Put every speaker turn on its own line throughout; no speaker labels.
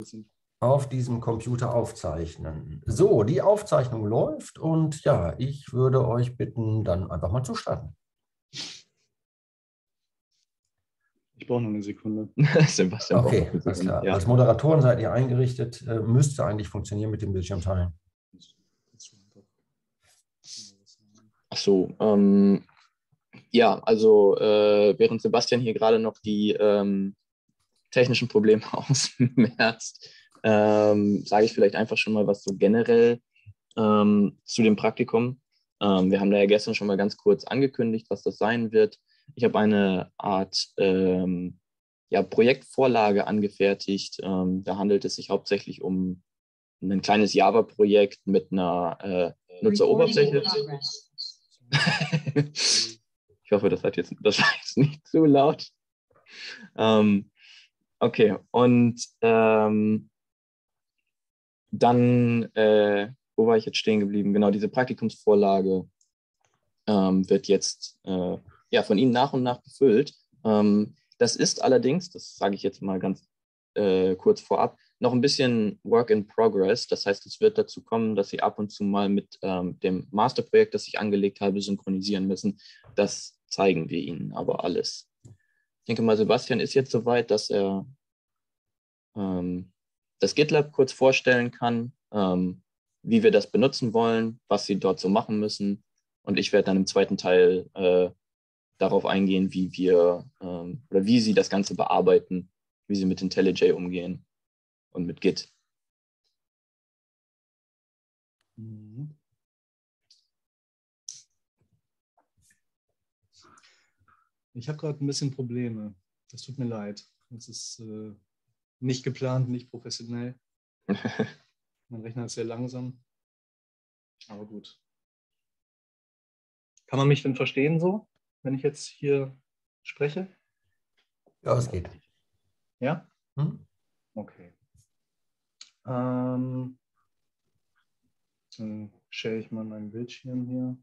Auf diesem Computer aufzeichnen. So, die Aufzeichnung läuft und ja, ich würde euch bitten, dann einfach mal zu starten.
Ich brauche noch eine Sekunde.
Sebastian braucht noch
Okay,
eine
alles
Sekunde.
klar.
Ja.
Als Moderatoren seid ihr eingerichtet, müsste eigentlich funktionieren mit dem Bildschirmteilen.
Ach so, ja, also während Sebastian hier gerade noch die technischen Probleme ausmerzt, sage ich vielleicht einfach schon mal was so generell zu dem Praktikum. Wir haben da ja gestern schon mal ganz kurz angekündigt, was das sein wird. Ich habe eine Art ja, Projektvorlage angefertigt. Da handelt es sich hauptsächlich um ein kleines Java-Projekt mit einer Nutzeroberfläche. Ich hoffe, das war jetzt nicht zu laut. Okay, und dann, wo war ich jetzt stehen geblieben? Genau, diese Praktikumsvorlage wird jetzt ja, von Ihnen nach und nach befüllt. Das ist allerdings, das sage ich jetzt mal ganz kurz vorab, noch ein bisschen Work in Progress. Das heißt, es wird dazu kommen, dass Sie ab und zu mal mit dem Masterprojekt, das ich angelegt habe, synchronisieren müssen. Das zeigen wir Ihnen aber alles. Ich denke mal, Sebastian ist jetzt soweit, dass er das GitLab kurz vorstellen kann, wie wir das benutzen wollen, was Sie dort so machen müssen. Und ich werde dann im zweiten Teil darauf eingehen, wie wir oder wie Sie das Ganze bearbeiten, wie Sie mit IntelliJ umgehen und mit Git.
Ich habe gerade ein bisschen Probleme. Das tut mir leid. Das ist nicht geplant, nicht professionell. Mein Rechner ist sehr langsam. Aber gut. Kann man mich denn verstehen so, wenn ich jetzt hier spreche?
Ja, es geht.
Ja?
Hm?
Okay. Dann share ich mal meinen Bildschirm hier.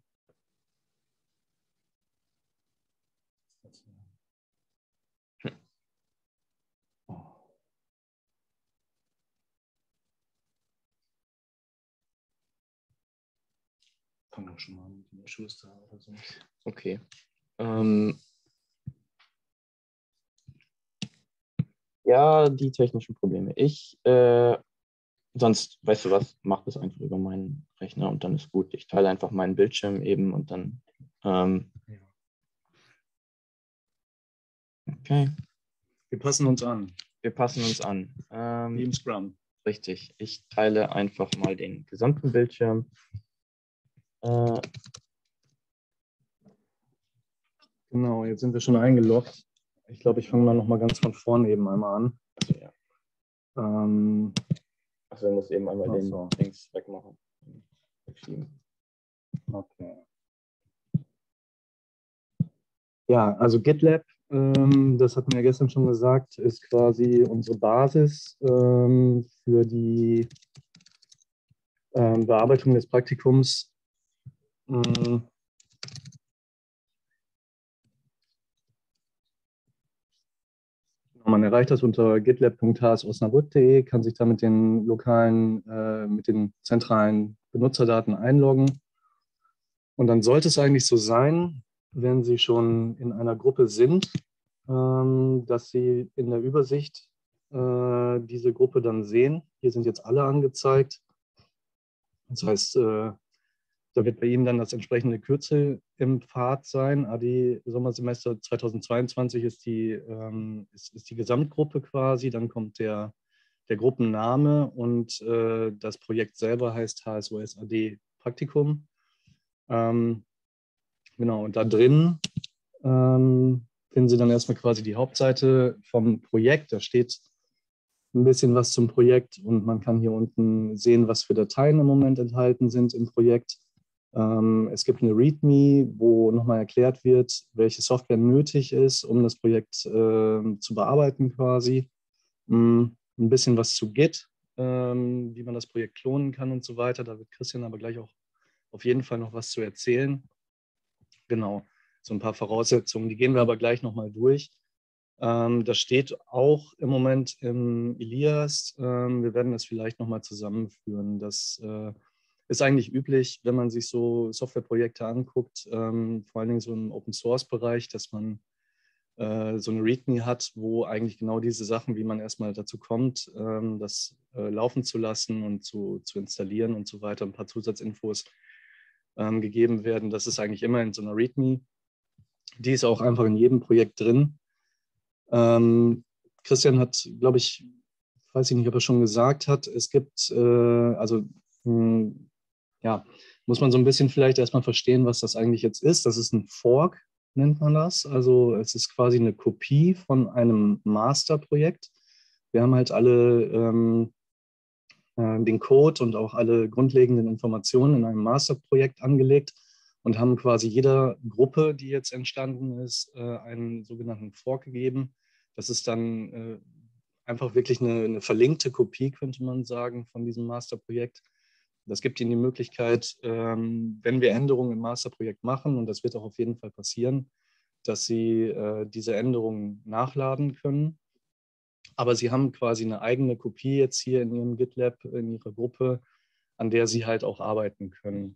Fangen wir schon mal mit dem Schuster oder so.
Okay. Ja, die technischen Probleme. Sonst, weißt du was, mach das einfach über meinen Rechner und dann ist gut. Ich teile einfach meinen Bildschirm eben und dann. Okay.
Wir passen uns an.
Wir passen uns an.
Wie im Scrum.
Richtig. Ich teile einfach mal den gesamten Bildschirm.
Genau, jetzt sind wir schon eingeloggt. Ich glaube, ich fange mal noch mal ganz von vorne eben einmal an.
Also, ja. Also, ich muss eben einmal den Dings wegmachen. Verschieben.
Okay. Ja, also GitLab, das hatten wir ja gestern schon gesagt, ist quasi unsere Basis für die Bearbeitung des Praktikums. Man erreicht das unter gitlab.hsosnabrück.de, kann sich da mit den lokalen, mit den zentralen Benutzerdaten einloggen. Und dann sollte es eigentlich so sein, wenn Sie schon in einer Gruppe sind, dass Sie in der Übersicht diese Gruppe dann sehen. Hier sind jetzt alle angezeigt. Das heißt, da wird bei Ihnen dann das entsprechende Kürzel im Pfad sein. AD Sommersemester 2022 ist die Gesamtgruppe quasi. Dann kommt der Gruppenname und das Projekt selber heißt HSOS AD Praktikum. Genau, und da drin finden Sie dann erstmal quasi die Hauptseite vom Projekt. Da steht ein bisschen was zum Projekt und man kann hier unten sehen, was für Dateien im Moment enthalten sind im Projekt. Es gibt eine README, wo nochmal erklärt wird, welche Software nötig ist, um das Projekt zu bearbeiten quasi. Ein bisschen was zu Git, wie man das Projekt klonen kann und so weiter. Da wird Christian aber gleich auch auf jeden Fall noch was zu erzählen. Genau, so ein paar Voraussetzungen, die gehen wir aber gleich nochmal durch. Das steht auch im Moment im Elias. Wir werden das vielleicht nochmal zusammenführen. Das ist eigentlich üblich, wenn man sich so Softwareprojekte anguckt, vor allen Dingen so im Open-Source-Bereich, dass man so eine README hat, wo eigentlich genau diese Sachen, wie man erstmal dazu kommt, das laufen zu lassen und zu installieren und so weiter, ein paar Zusatzinfos gegeben werden. Das ist eigentlich immer in so einer README. Die ist auch einfach in jedem Projekt drin. Christian hat, glaube ich, weiß ich nicht, ob er schon gesagt hat, es gibt, ja, muss man so ein bisschen vielleicht erstmal verstehen, was das eigentlich jetzt ist. Das ist ein Fork, nennt man das. Also es ist quasi eine Kopie von einem Masterprojekt. Wir haben halt alle den Code und auch alle grundlegenden Informationen in einem Masterprojekt angelegt und haben quasi jeder Gruppe, die jetzt entstanden ist, einen sogenannten Fork gegeben. Das ist dann einfach wirklich eine verlinkte Kopie, könnte man sagen, von diesem Masterprojekt. Das gibt Ihnen die Möglichkeit, wenn wir Änderungen im Masterprojekt machen, und das wird auch auf jeden Fall passieren, dass Sie diese Änderungen nachladen können. Aber Sie haben quasi eine eigene Kopie jetzt hier in Ihrem GitLab, in Ihrer Gruppe, an der Sie halt auch arbeiten können.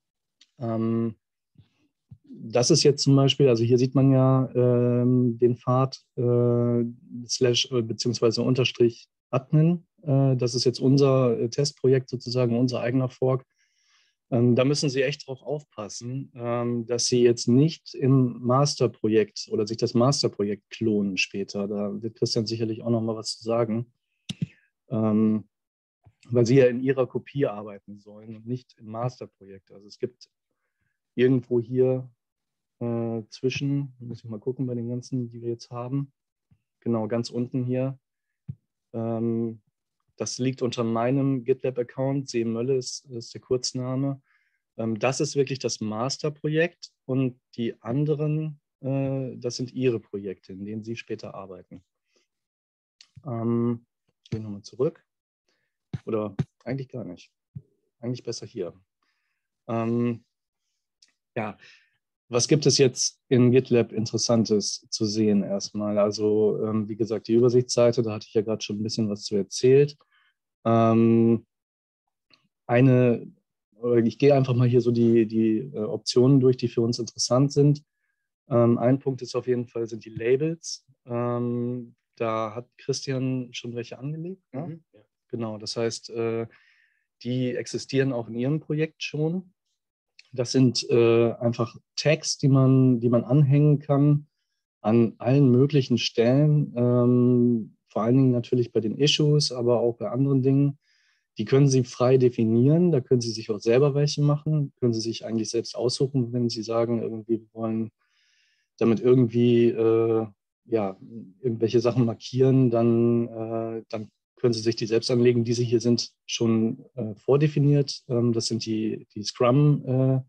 Das ist jetzt zum Beispiel, also hier sieht man ja den Pfad Slash beziehungsweise Unterstrich Admin. Das ist jetzt unser Testprojekt sozusagen, unser eigener Fork. Da müssen Sie echt drauf aufpassen, dass Sie jetzt nicht im Masterprojekt oder sich das Masterprojekt klonen später. Da wird Christian sicherlich auch noch mal was zu sagen, weil Sie ja in Ihrer Kopie arbeiten sollen und nicht im Masterprojekt. Also es gibt irgendwo hier zwischen, muss ich mal gucken bei den ganzen, die wir jetzt haben, genau, ganz unten hier. Das liegt unter meinem GitLab-Account, Seemölle ist der Kurzname. Das ist wirklich das Masterprojekt und die anderen, das sind Ihre Projekte, in denen Sie später arbeiten. Gehen wir nochmal zurück. Oder eigentlich gar nicht. Eigentlich besser hier. Ja, was gibt es jetzt in GitLab Interessantes zu sehen erstmal? Also wie gesagt, die Übersichtsseite, da hatte ich ja gerade schon ein bisschen was zu erzählt. Ich gehe einfach mal hier so die Optionen durch, die für uns interessant sind. Ein Punkt ist auf jeden Fall, sind die Labels. Da hat Christian schon welche angelegt. Ne? Mhm, ja. Genau, das heißt, die existieren auch in Ihrem Projekt schon. Das sind einfach Tags, die man anhängen kann an allen möglichen Stellen, vor allen Dingen natürlich bei den Issues, aber auch bei anderen Dingen. Die können Sie frei definieren, da können Sie sich auch selber welche machen, können Sie sich eigentlich selbst aussuchen, wenn Sie sagen, irgendwie wollen damit irgendwie ja, irgendwelche Sachen markieren, dann können Sie sich die selbst anlegen. Diese hier sind schon vordefiniert. Das sind die Scrum,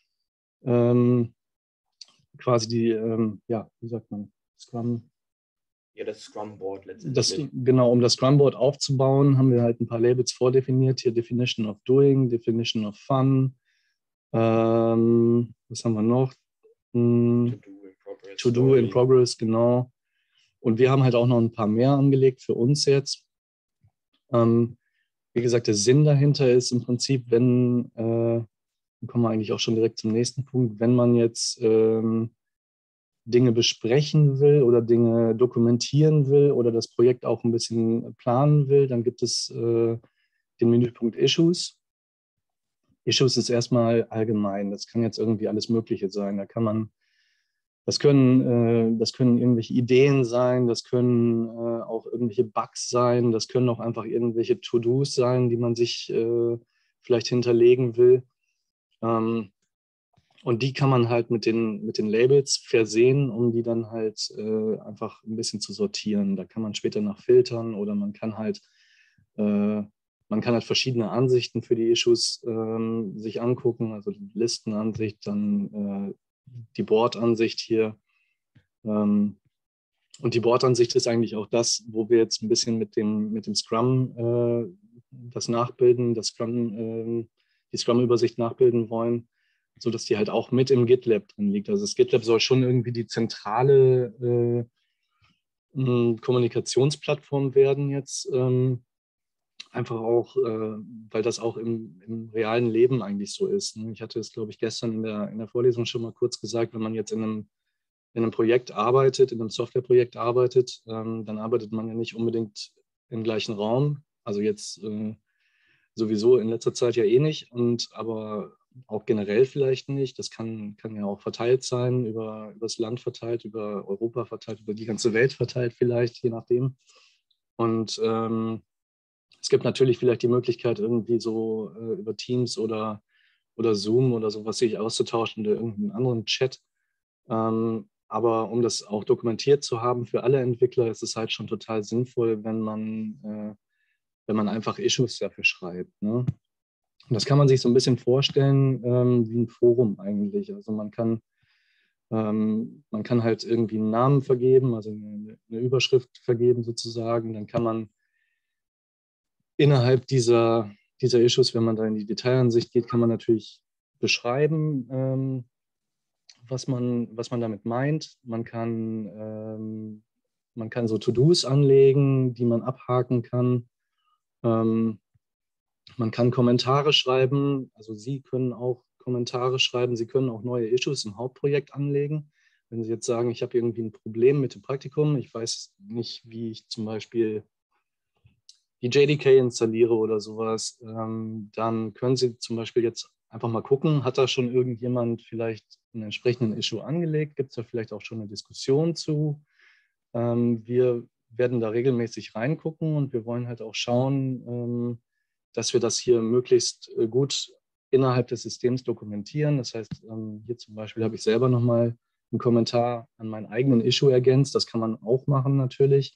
quasi die, ja, wie sagt man, Scrum.
Ja, das Scrum-Board letztendlich.
Genau, um das Scrum-Board aufzubauen, haben wir halt ein paar Labels vordefiniert. Hier Definition of Doing, Definition of Fun. Was haben wir noch? To do in progress, genau. Und wir haben halt auch noch ein paar mehr angelegt für uns jetzt. Wie gesagt, der Sinn dahinter ist im Prinzip, wenn, dann kommen wir eigentlich auch schon direkt zum nächsten Punkt, wenn man jetzt Dinge besprechen will oder Dinge dokumentieren will oder das Projekt auch ein bisschen planen will, dann gibt es den Menüpunkt Issues. Issues ist erstmal allgemein. Das kann jetzt irgendwie alles Mögliche sein. Da kann man, das können irgendwelche Ideen sein, das können auch irgendwelche Bugs sein, das können auch einfach irgendwelche To-Dos sein, die man sich vielleicht hinterlegen will. Und die kann man halt mit den Labels versehen, um die dann halt einfach ein bisschen zu sortieren. Da kann man später nach filtern oder man kann halt verschiedene Ansichten für die Issues sich angucken, also die Listenansicht, dann die Board-Ansicht hier. Und die Board-Ansicht ist eigentlich auch das, wo wir jetzt ein bisschen mit dem Scrum das nachbilden, die Scrum-Übersicht nachbilden wollen, sodass die halt auch mit im GitLab drin liegt. Also das GitLab soll schon irgendwie die zentrale Kommunikationsplattform werden jetzt. Einfach auch, weil das auch im realen Leben eigentlich so ist. Ne? Ich hatte es, glaube ich, gestern in der Vorlesung schon mal kurz gesagt, wenn man jetzt in einem Projekt arbeitet, in einem Softwareprojekt arbeitet, dann arbeitet man ja nicht unbedingt im gleichen Raum. Also jetzt sowieso in letzter Zeit ja eh nicht, aber auch generell vielleicht nicht. Das kann ja auch verteilt sein, über das Land verteilt, über Europa verteilt, über die ganze Welt verteilt vielleicht, je nachdem. Und es gibt natürlich vielleicht die Möglichkeit, irgendwie so über Teams oder Zoom oder sowas sich auszutauschen oder irgendeinen anderen Chat. Aber um das auch dokumentiert zu haben für alle Entwickler, ist es halt schon total sinnvoll, wenn man einfach Issues dafür schreibt. Ne? Und das kann man sich so ein bisschen vorstellen wie ein Forum eigentlich. Also man kann halt irgendwie einen Namen vergeben, also eine Überschrift vergeben sozusagen. Dann kann man innerhalb dieser Issues, wenn man da in die Detailansicht geht, kann man natürlich beschreiben, was man damit meint. Man kann so To-Dos anlegen, die man abhaken kann. Man kann Kommentare schreiben. Also Sie können auch Kommentare schreiben. Sie können auch neue Issues im Hauptprojekt anlegen. Wenn Sie jetzt sagen, ich habe irgendwie ein Problem mit dem Praktikum, ich weiß nicht, wie ich zum Beispiel die JDK installiere oder sowas, dann können Sie zum Beispiel jetzt einfach mal gucken, hat da schon irgendjemand vielleicht einen entsprechenden Issue angelegt? Gibt es da vielleicht auch schon eine Diskussion zu? Wir werden da regelmäßig reingucken und wir wollen halt auch schauen, dass wir das hier möglichst gut innerhalb des Systems dokumentieren. Das heißt, hier zum Beispiel habe ich selber nochmal einen Kommentar an meinen eigenen Issue ergänzt. Das kann man auch machen natürlich.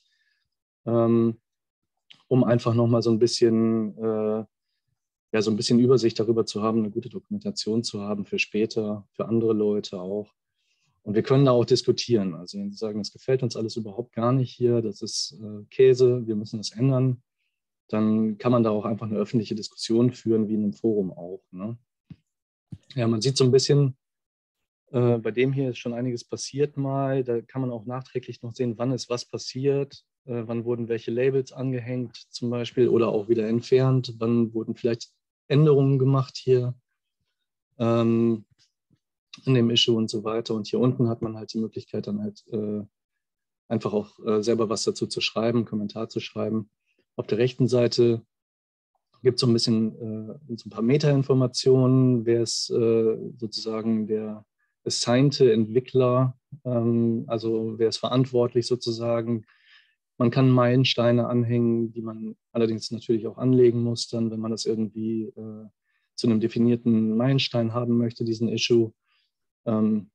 Um einfach nochmal so ein bisschen Übersicht darüber zu haben, eine gute Dokumentation zu haben für später, für andere Leute auch. Und wir können da auch diskutieren. Also wenn Sie sagen, das gefällt uns alles überhaupt gar nicht hier, das ist Käse, wir müssen das ändern, dann kann man da auch einfach eine öffentliche Diskussion führen, wie in einem Forum auch. Ne? Ja, man sieht so ein bisschen, bei dem hier ist schon einiges passiert mal. Da kann man auch nachträglich noch sehen, wann ist was passiert, wann wurden welche Labels angehängt zum Beispiel oder auch wieder entfernt, wann wurden vielleicht Änderungen gemacht hier in dem Issue und so weiter. Und hier unten hat man halt die Möglichkeit, dann halt einfach auch selber was dazu zu schreiben, einen Kommentar zu schreiben. Auf der rechten Seite gibt es so ein bisschen so ein paar Metainformationen, wer ist sozusagen der assignte Entwickler, also wer ist verantwortlich sozusagen. Man kann Meilensteine anhängen, die man allerdings natürlich auch anlegen muss, dann, wenn man das irgendwie zu einem definierten Meilenstein haben möchte, diesen Issue. Man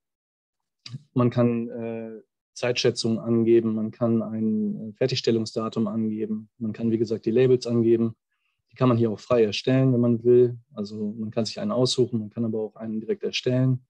kann Zeitschätzungen angeben, man kann ein Fertigstellungsdatum angeben, man kann, wie gesagt, die Labels angeben. Die kann man hier auch frei erstellen, wenn man will. Also man kann sich einen aussuchen, man kann aber auch einen direkt erstellen.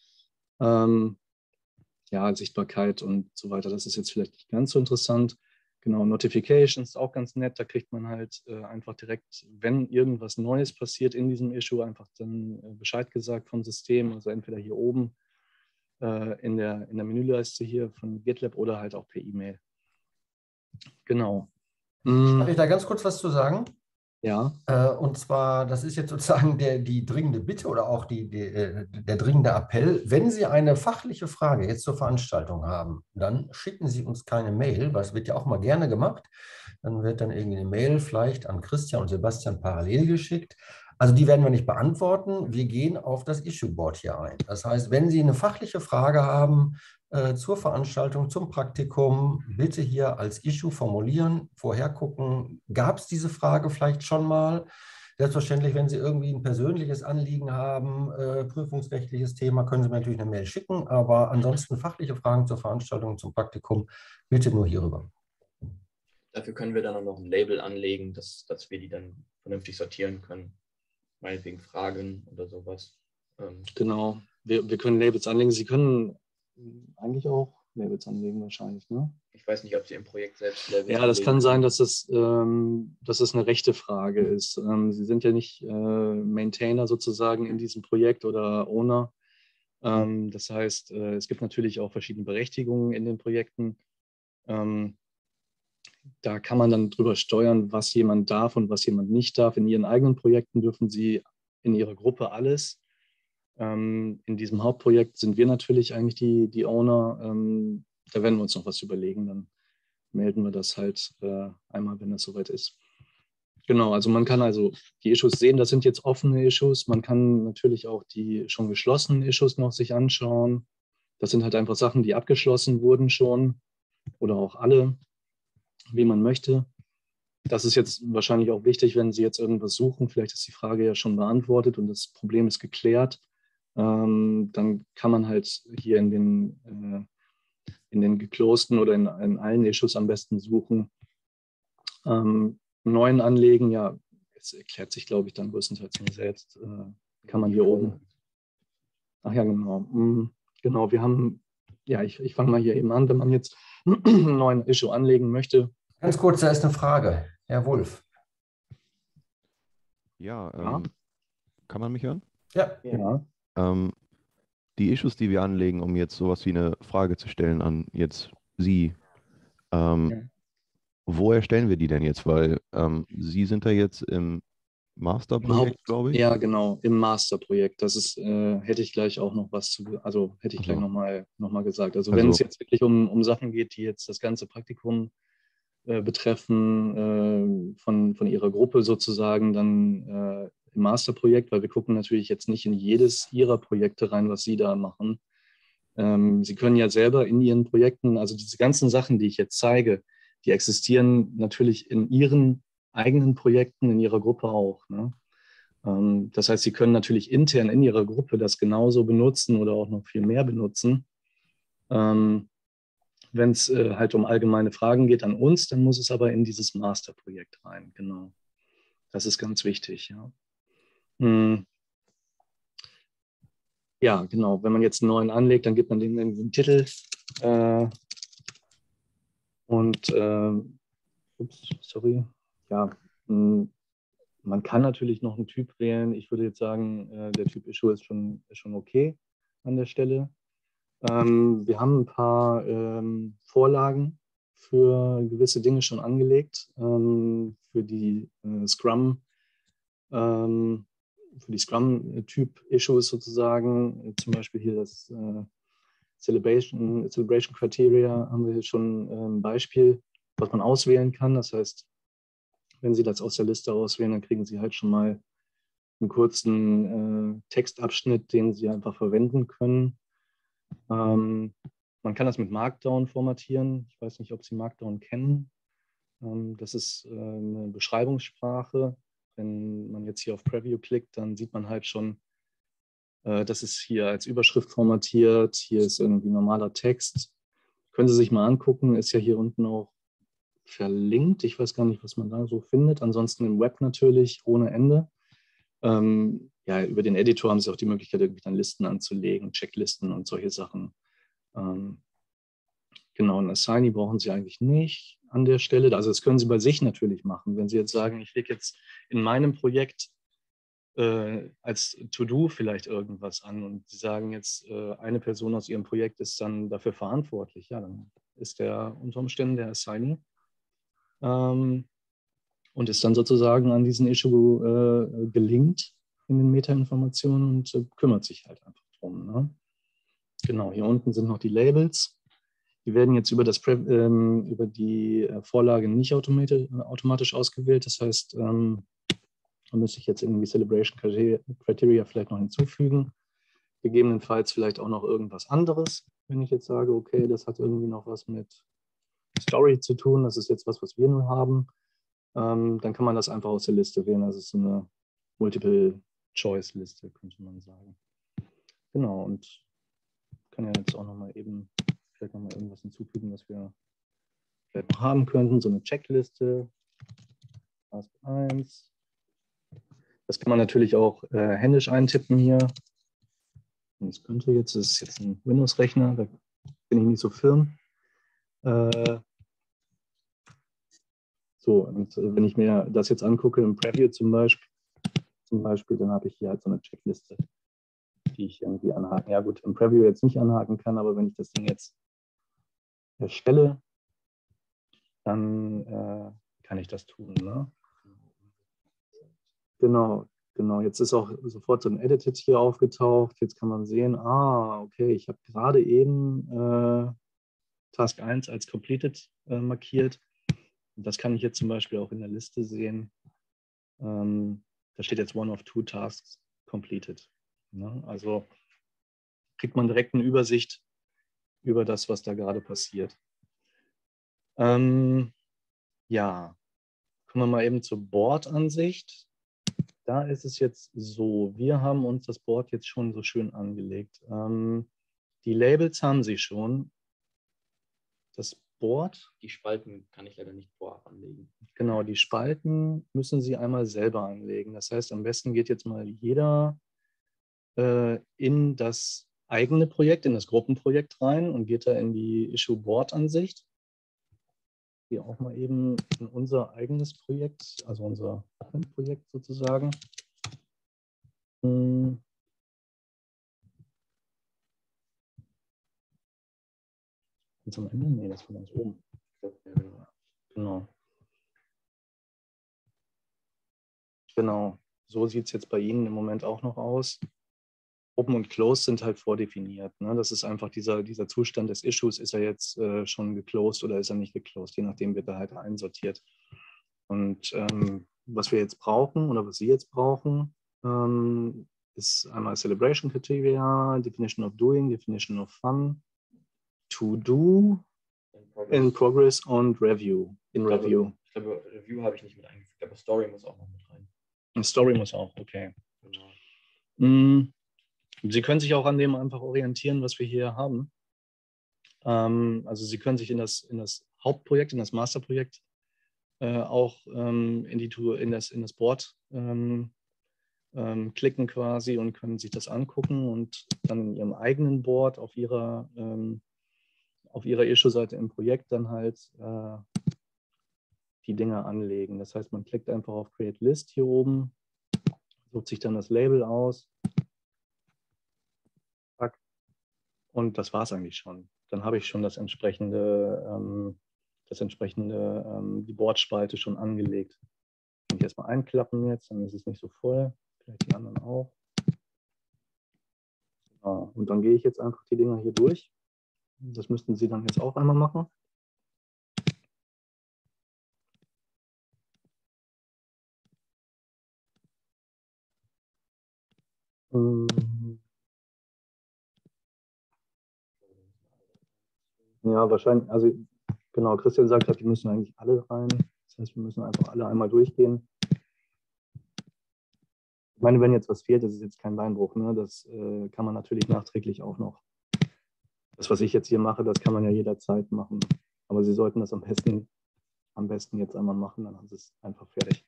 Ja, Sichtbarkeit und so weiter, das ist jetzt vielleicht nicht ganz so interessant. Genau, Notifications, auch ganz nett. Da kriegt man halt einfach direkt, wenn irgendwas Neues passiert in diesem Issue, einfach dann Bescheid gesagt vom System. Also entweder hier oben in der Menüleiste hier von GitLab oder halt auch per E-Mail. Genau.
Darf ich da ganz kurz was zu sagen?
Ja.
Und zwar, das ist jetzt sozusagen die dringende Bitte oder auch der dringende Appell. Wenn Sie eine fachliche Frage jetzt zur Veranstaltung haben, dann schicken Sie uns keine Mail, weil es wird ja auch mal gerne gemacht. Dann wird dann irgendwie eine Mail vielleicht an Christian und Sebastian parallel geschickt. Also die werden wir nicht beantworten. Wir gehen auf das Issue-Board hier ein. Das heißt, wenn Sie eine fachliche Frage haben, zur Veranstaltung, zum Praktikum, bitte hier als Issue formulieren, vorher gucken, gab es diese Frage vielleicht schon mal? Selbstverständlich, wenn Sie irgendwie ein persönliches Anliegen haben, prüfungsrechtliches Thema, können Sie mir natürlich eine Mail schicken, aber ansonsten fachliche Fragen zur Veranstaltung, zum Praktikum, bitte nur hierüber.
Dafür können wir dann auch noch ein Label anlegen, dass wir die dann vernünftig sortieren können. Meinetwegen Fragen oder sowas.
Genau, wir können Labels anlegen. Sie können eigentlich auch Labels anlegen wahrscheinlich, ne?
Ich weiß nicht, ob Sie im Projekt selbst Labels
Ja, das
anlegen
kann sein,
können.
dass es eine rechte Frage ist. Sie sind ja nicht Maintainer sozusagen in diesem Projekt oder Owner. Das heißt, es gibt natürlich auch verschiedene Berechtigungen in den Projekten. Da kann man dann drüber steuern, was jemand darf und was jemand nicht darf. In ihren eigenen Projekten dürfen sie in ihrer Gruppe alles. In diesem Hauptprojekt sind wir natürlich eigentlich die Owner. Da werden wir uns noch was überlegen. Dann melden wir das halt einmal, wenn das soweit ist. Genau, also man kann also die Issues sehen, das sind jetzt offene Issues. Man kann natürlich auch die schon geschlossenen Issues noch sich anschauen. Das sind halt einfach Sachen, die abgeschlossen wurden schon oder auch alle, wie man möchte. Das ist jetzt wahrscheinlich auch wichtig, wenn Sie jetzt irgendwas suchen. Vielleicht ist die Frage ja schon beantwortet und das Problem ist geklärt. Dann kann man halt hier in den geclosten oder in allen Issues am besten suchen. Neuen anlegen, ja, es erklärt sich, glaube ich, dann größtenteils nur selbst. Kann man hier oben. Ach ja, genau. Genau, wir haben, ja, ich fange mal hier eben an, wenn man jetzt einen neuen Issue anlegen möchte.
Ganz kurz, da ist eine Frage. Herr Wulff.
Ja,
Ja.
kann man mich hören?
Ja.
Ja.
Die Issues, die wir anlegen, um jetzt sowas wie eine Frage zu stellen an jetzt Sie, wo erstellen wir die denn jetzt? Weil Sie sind da jetzt im Masterprojekt, glaube ich.
Ja, genau, im Masterprojekt. Das ist, hätte ich gleich auch noch was zu, also hätte ich gleich noch mal gesagt. Also wenn es jetzt wirklich um Sachen geht, die jetzt das ganze Praktikum betreffen, von Ihrer Gruppe sozusagen, dann im Masterprojekt, weil wir gucken natürlich jetzt nicht in jedes Ihrer Projekte rein, was Sie da machen. Sie können ja selber in Ihren Projekten, also diese ganzen Sachen, die ich jetzt zeige, die existieren natürlich in Ihren eigenen Projekten, in Ihrer Gruppe auch. Ne? Das heißt, Sie können natürlich intern in Ihrer Gruppe das genauso benutzen oder auch noch viel mehr benutzen. Wenn es halt um allgemeine Fragen geht an uns, dann muss es aber in dieses Masterprojekt rein. Genau. Das ist ganz wichtig. Ja. Ja, genau. Wenn man jetzt einen neuen anlegt, dann gibt man den Titel ups, sorry. Ja, man kann natürlich noch einen Typ wählen. Ich würde jetzt sagen, der Typ Issue ist schon okay an der Stelle. Wir haben ein paar Vorlagen für gewisse Dinge schon angelegt, für die Scrum, für die Scrum-Typ-Issues sozusagen. Zum Beispiel hier das Celebration Criteria haben wir hier schon ein Beispiel, was man auswählen kann. Das heißt, wenn Sie das aus der Liste auswählen, dann kriegen Sie halt schon mal einen kurzen Textabschnitt, den Sie einfach verwenden können. Man kann das mit Markdown formatieren. Ich weiß nicht, ob Sie Markdown kennen. Das ist eine Beschreibungssprache. Wenn man jetzt hier auf Preview klickt, dann sieht man halt schon, das ist hier als Überschrift formatiert. Hier ist irgendwie normaler Text. Können Sie sich mal angucken. Ist ja hier unten auch verlinkt. Ich weiß gar nicht, was man da so findet. Ansonsten im Web natürlich ohne Ende. Ja, über den Editor haben Sie auch die Möglichkeit, irgendwie dann Listen anzulegen, Checklisten und solche Sachen. Genau, ein Assignee brauchen Sie eigentlich nicht an der Stelle. Also das können Sie bei sich natürlich machen. Wenn Sie jetzt sagen, ich lege jetzt in meinem Projekt als To-Do vielleicht irgendwas an und Sie sagen jetzt, eine Person aus Ihrem Projekt ist dann dafür verantwortlich, ja, dann ist der unter Umständen der Assignee und ist dann sozusagen an diesen Issue gelinkt in den Metainformationen und kümmert sich halt einfach drum. Ne? Genau, hier unten sind noch die Labels. Die werden jetzt über die Vorlage nicht automatisch ausgewählt. Das heißt, da müsste ich jetzt irgendwie Celebration Criteria vielleicht noch hinzufügen. Gegebenenfalls vielleicht auch noch irgendwas anderes, wenn ich jetzt sage, okay, das hat irgendwie noch was mit Story zu tun, das ist jetzt was wir nur haben. Dann kann man das einfach aus der Liste wählen. Das ist eine Multiple-Choice-Liste, könnte man sagen. Genau, und kann ja jetzt auch nochmal eben vielleicht nochmal irgendwas hinzufügen, was wir vielleicht noch haben könnten. So eine Checkliste. Task 1. Das kann man natürlich auch händisch eintippen hier. Und das ist jetzt ein Windows-Rechner, da bin ich nicht so firm. So, und wenn ich mir das jetzt angucke im Preview zum Beispiel, dann habe ich hier halt so eine Checkliste, die ich irgendwie anhaken. Ja gut, im Preview jetzt nicht anhaken kann, aber wenn ich das Ding jetzt erstelle, dann kann ich das tun. Ne? Genau. Jetzt ist auch sofort so ein Edited hier aufgetaucht. Jetzt kann man sehen, okay, ich habe gerade eben Task 1 als completed markiert. Und das kann ich jetzt zum Beispiel auch in der Liste sehen. Da steht jetzt one of two tasks completed. Ne? Also kriegt man direkt eine Übersicht über das, was da gerade passiert. Ja, kommen wir mal eben zur Board-Ansicht. Da ist es jetzt so, wir haben uns das Board jetzt schon so schön angelegt. Die Labels haben Sie schon. Das Board.
Die Spalten kann ich leider nicht vorab anlegen.
Genau, die Spalten müssen Sie einmal selber anlegen. Das heißt, am besten geht jetzt mal jeder in das eigene Projekt, in das Gruppenprojekt rein und geht da in die Issue-Board-Ansicht. Hier auch mal eben in unser eigenes Projekt, also unser Projekt sozusagen. Ganz am Ende? Nee, das war ganz oben. Genau. So sieht es jetzt bei Ihnen im Moment auch noch aus. Open und Closed sind halt vordefiniert. Ne? Das ist einfach dieser Zustand des Issues. Ist er jetzt schon geclosed oder ist er nicht geclosed? Je nachdem wird er halt einsortiert. Und was wir jetzt brauchen oder was Sie jetzt brauchen, ist einmal Celebration Criteria, Definition of Doing, Definition of Fun, To Do, in Progress und Review.
Ich glaube, Review habe ich nicht mit eingefügt, aber Story muss auch noch mit rein.
Story muss auch, okay.
Genau.
Sie können sich auch an dem einfach orientieren, was wir hier haben. Also Sie können sich in das Hauptprojekt, in das Masterprojekt auch in das Board klicken quasi und können sich das angucken und dann in Ihrem eigenen Board auf Ihrer Issue-Seite im Projekt dann halt die Dinge anlegen. Das heißt, man klickt einfach auf Create List hier oben, sucht sich dann das Label aus und das war es eigentlich schon. Dann habe ich schon die Bordspalte schon angelegt. Kann ich erstmal einklappen jetzt, dann ist es nicht so voll. Vielleicht die anderen auch. Ja, und dann gehe ich jetzt einfach die Dinger hier durch. Das müssten Sie dann jetzt auch einmal machen. Ja, wahrscheinlich, also genau, Christian sagt halt, die müssen eigentlich alle rein. Das heißt, wir müssen einfach alle einmal durchgehen. Ich meine, wenn jetzt was fehlt, das ist jetzt kein Beinbruch, ne? Das kann man natürlich nachträglich auch noch. Das, was ich jetzt hier mache, das kann man ja jederzeit machen. Aber Sie sollten das am besten jetzt einmal machen, dann haben Sie es einfach fertig.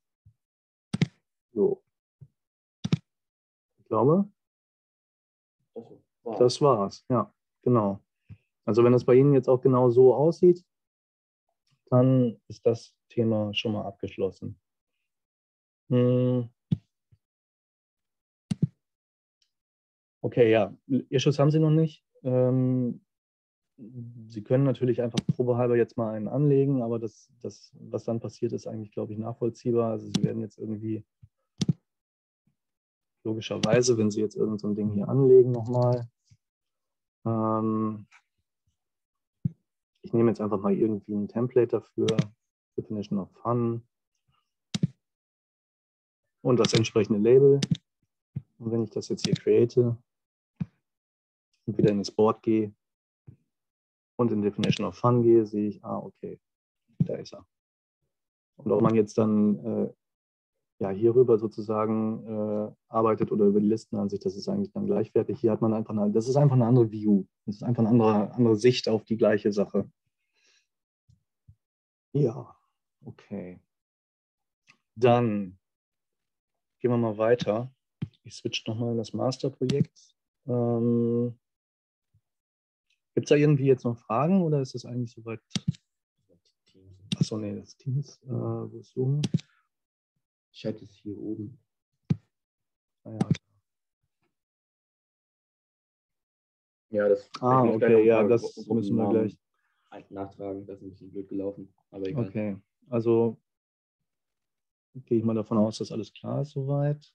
So. Ich glaube, das war's. Ja, genau. Also wenn das bei Ihnen jetzt auch genau so aussieht, dann ist das Thema schon mal abgeschlossen. Okay, ja, Issues haben Sie noch nicht. Sie können natürlich einfach probehalber jetzt mal einen anlegen, aber das, was dann passiert, ist eigentlich, glaube ich, nachvollziehbar. Also Sie werden jetzt irgendwie logischerweise, wenn Sie jetzt irgend so ein Ding hier anlegen nochmal, ich nehme jetzt einfach mal irgendwie ein Template dafür, Definition of Fun und das entsprechende Label. Und wenn ich das jetzt hier create und wieder in das Board gehe und in Definition of Fun gehe, sehe ich, okay, da ist er. Und ob man jetzt dann ja, hierüber sozusagen arbeitet oder über die Listenansicht, das ist eigentlich dann gleichwertig. Hier hat man einfach das ist einfach eine andere View. Das ist einfach eine andere Sicht auf die gleiche Sache. Ja, okay. Dann gehen wir mal weiter. Ich switche nochmal in das Masterprojekt. Gibt es da irgendwie jetzt noch Fragen oder ist das eigentlich soweit? Achso, nee, das Teams. Wo ist Zoom?
Chat ist hier oben.
Ja, das okay, ja, das müssen wir gleich.
nachtragen. Das ist ein bisschen blöd gelaufen, aber egal.
Okay, also gehe ich mal davon aus, dass alles klar ist soweit.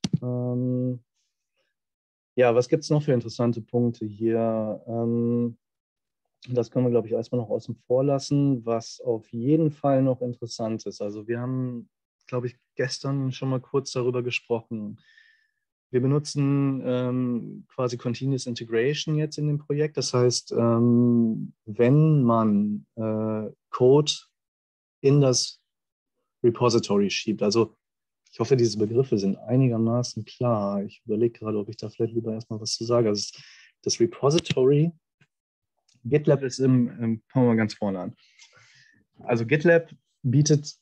Ja, was gibt es noch für interessante Punkte hier? Das können wir, glaube ich, erstmal noch außen vor lassen, was auf jeden Fall noch interessant ist. Also wir haben, glaube ich, gestern schon mal kurz darüber gesprochen. Wir benutzen quasi Continuous Integration jetzt in dem Projekt. Das heißt, wenn man Code in das Repository schiebt, also ich hoffe, diese Begriffe sind einigermaßen klar. Ich überlege gerade, ob ich da vielleicht lieber erstmal was zu sage. Also das Repository, GitLab ist fangen wir mal ganz vorne an. Also GitLab bietet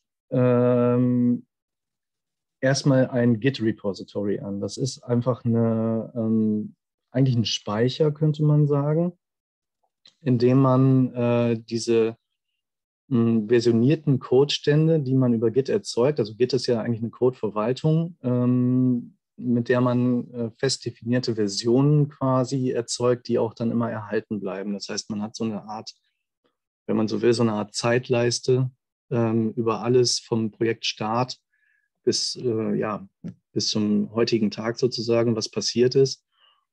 erstmal ein Git-Repository an. Das ist einfach eigentlich ein Speicher, könnte man sagen, in dem man diese versionierten Codestände, die man über Git erzeugt, also Git ist ja eigentlich eine Codeverwaltung, mit der man fest definierte Versionen quasi erzeugt, die auch dann immer erhalten bleiben. Das heißt, man hat so eine Art, wenn man so will, so eine Art Zeitleiste über alles vom Projektstart bis zum heutigen Tag sozusagen, was passiert ist.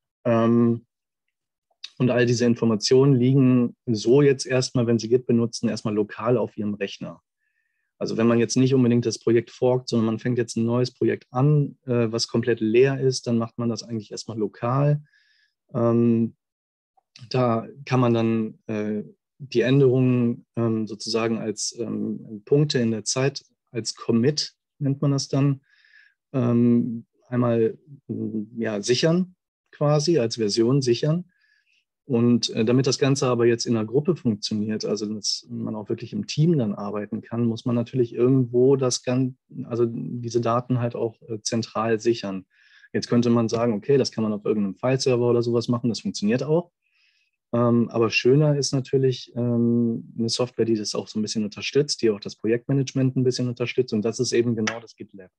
Und all diese Informationen liegen so jetzt erstmal, wenn Sie Git benutzen, erstmal lokal auf Ihrem Rechner. Also wenn man jetzt nicht unbedingt das Projekt forkt, sondern man fängt jetzt ein neues Projekt an, was komplett leer ist, dann macht man das eigentlich erstmal lokal. Da kann man dann die Änderungen sozusagen als Punkte in der Zeit, als Commit nennt man das dann, einmal sichern quasi, als Version sichern. Und damit das Ganze aber jetzt in einer Gruppe funktioniert, also dass man auch wirklich im Team dann arbeiten kann, muss man natürlich irgendwo diese Daten halt auch zentral sichern. Jetzt könnte man sagen, okay, das kann man auf irgendeinem File-Server oder sowas machen, das funktioniert auch. Aber schöner ist natürlich eine Software, die das auch so ein bisschen unterstützt, die auch das Projektmanagement ein bisschen unterstützt. Und das ist eben genau das GitLab.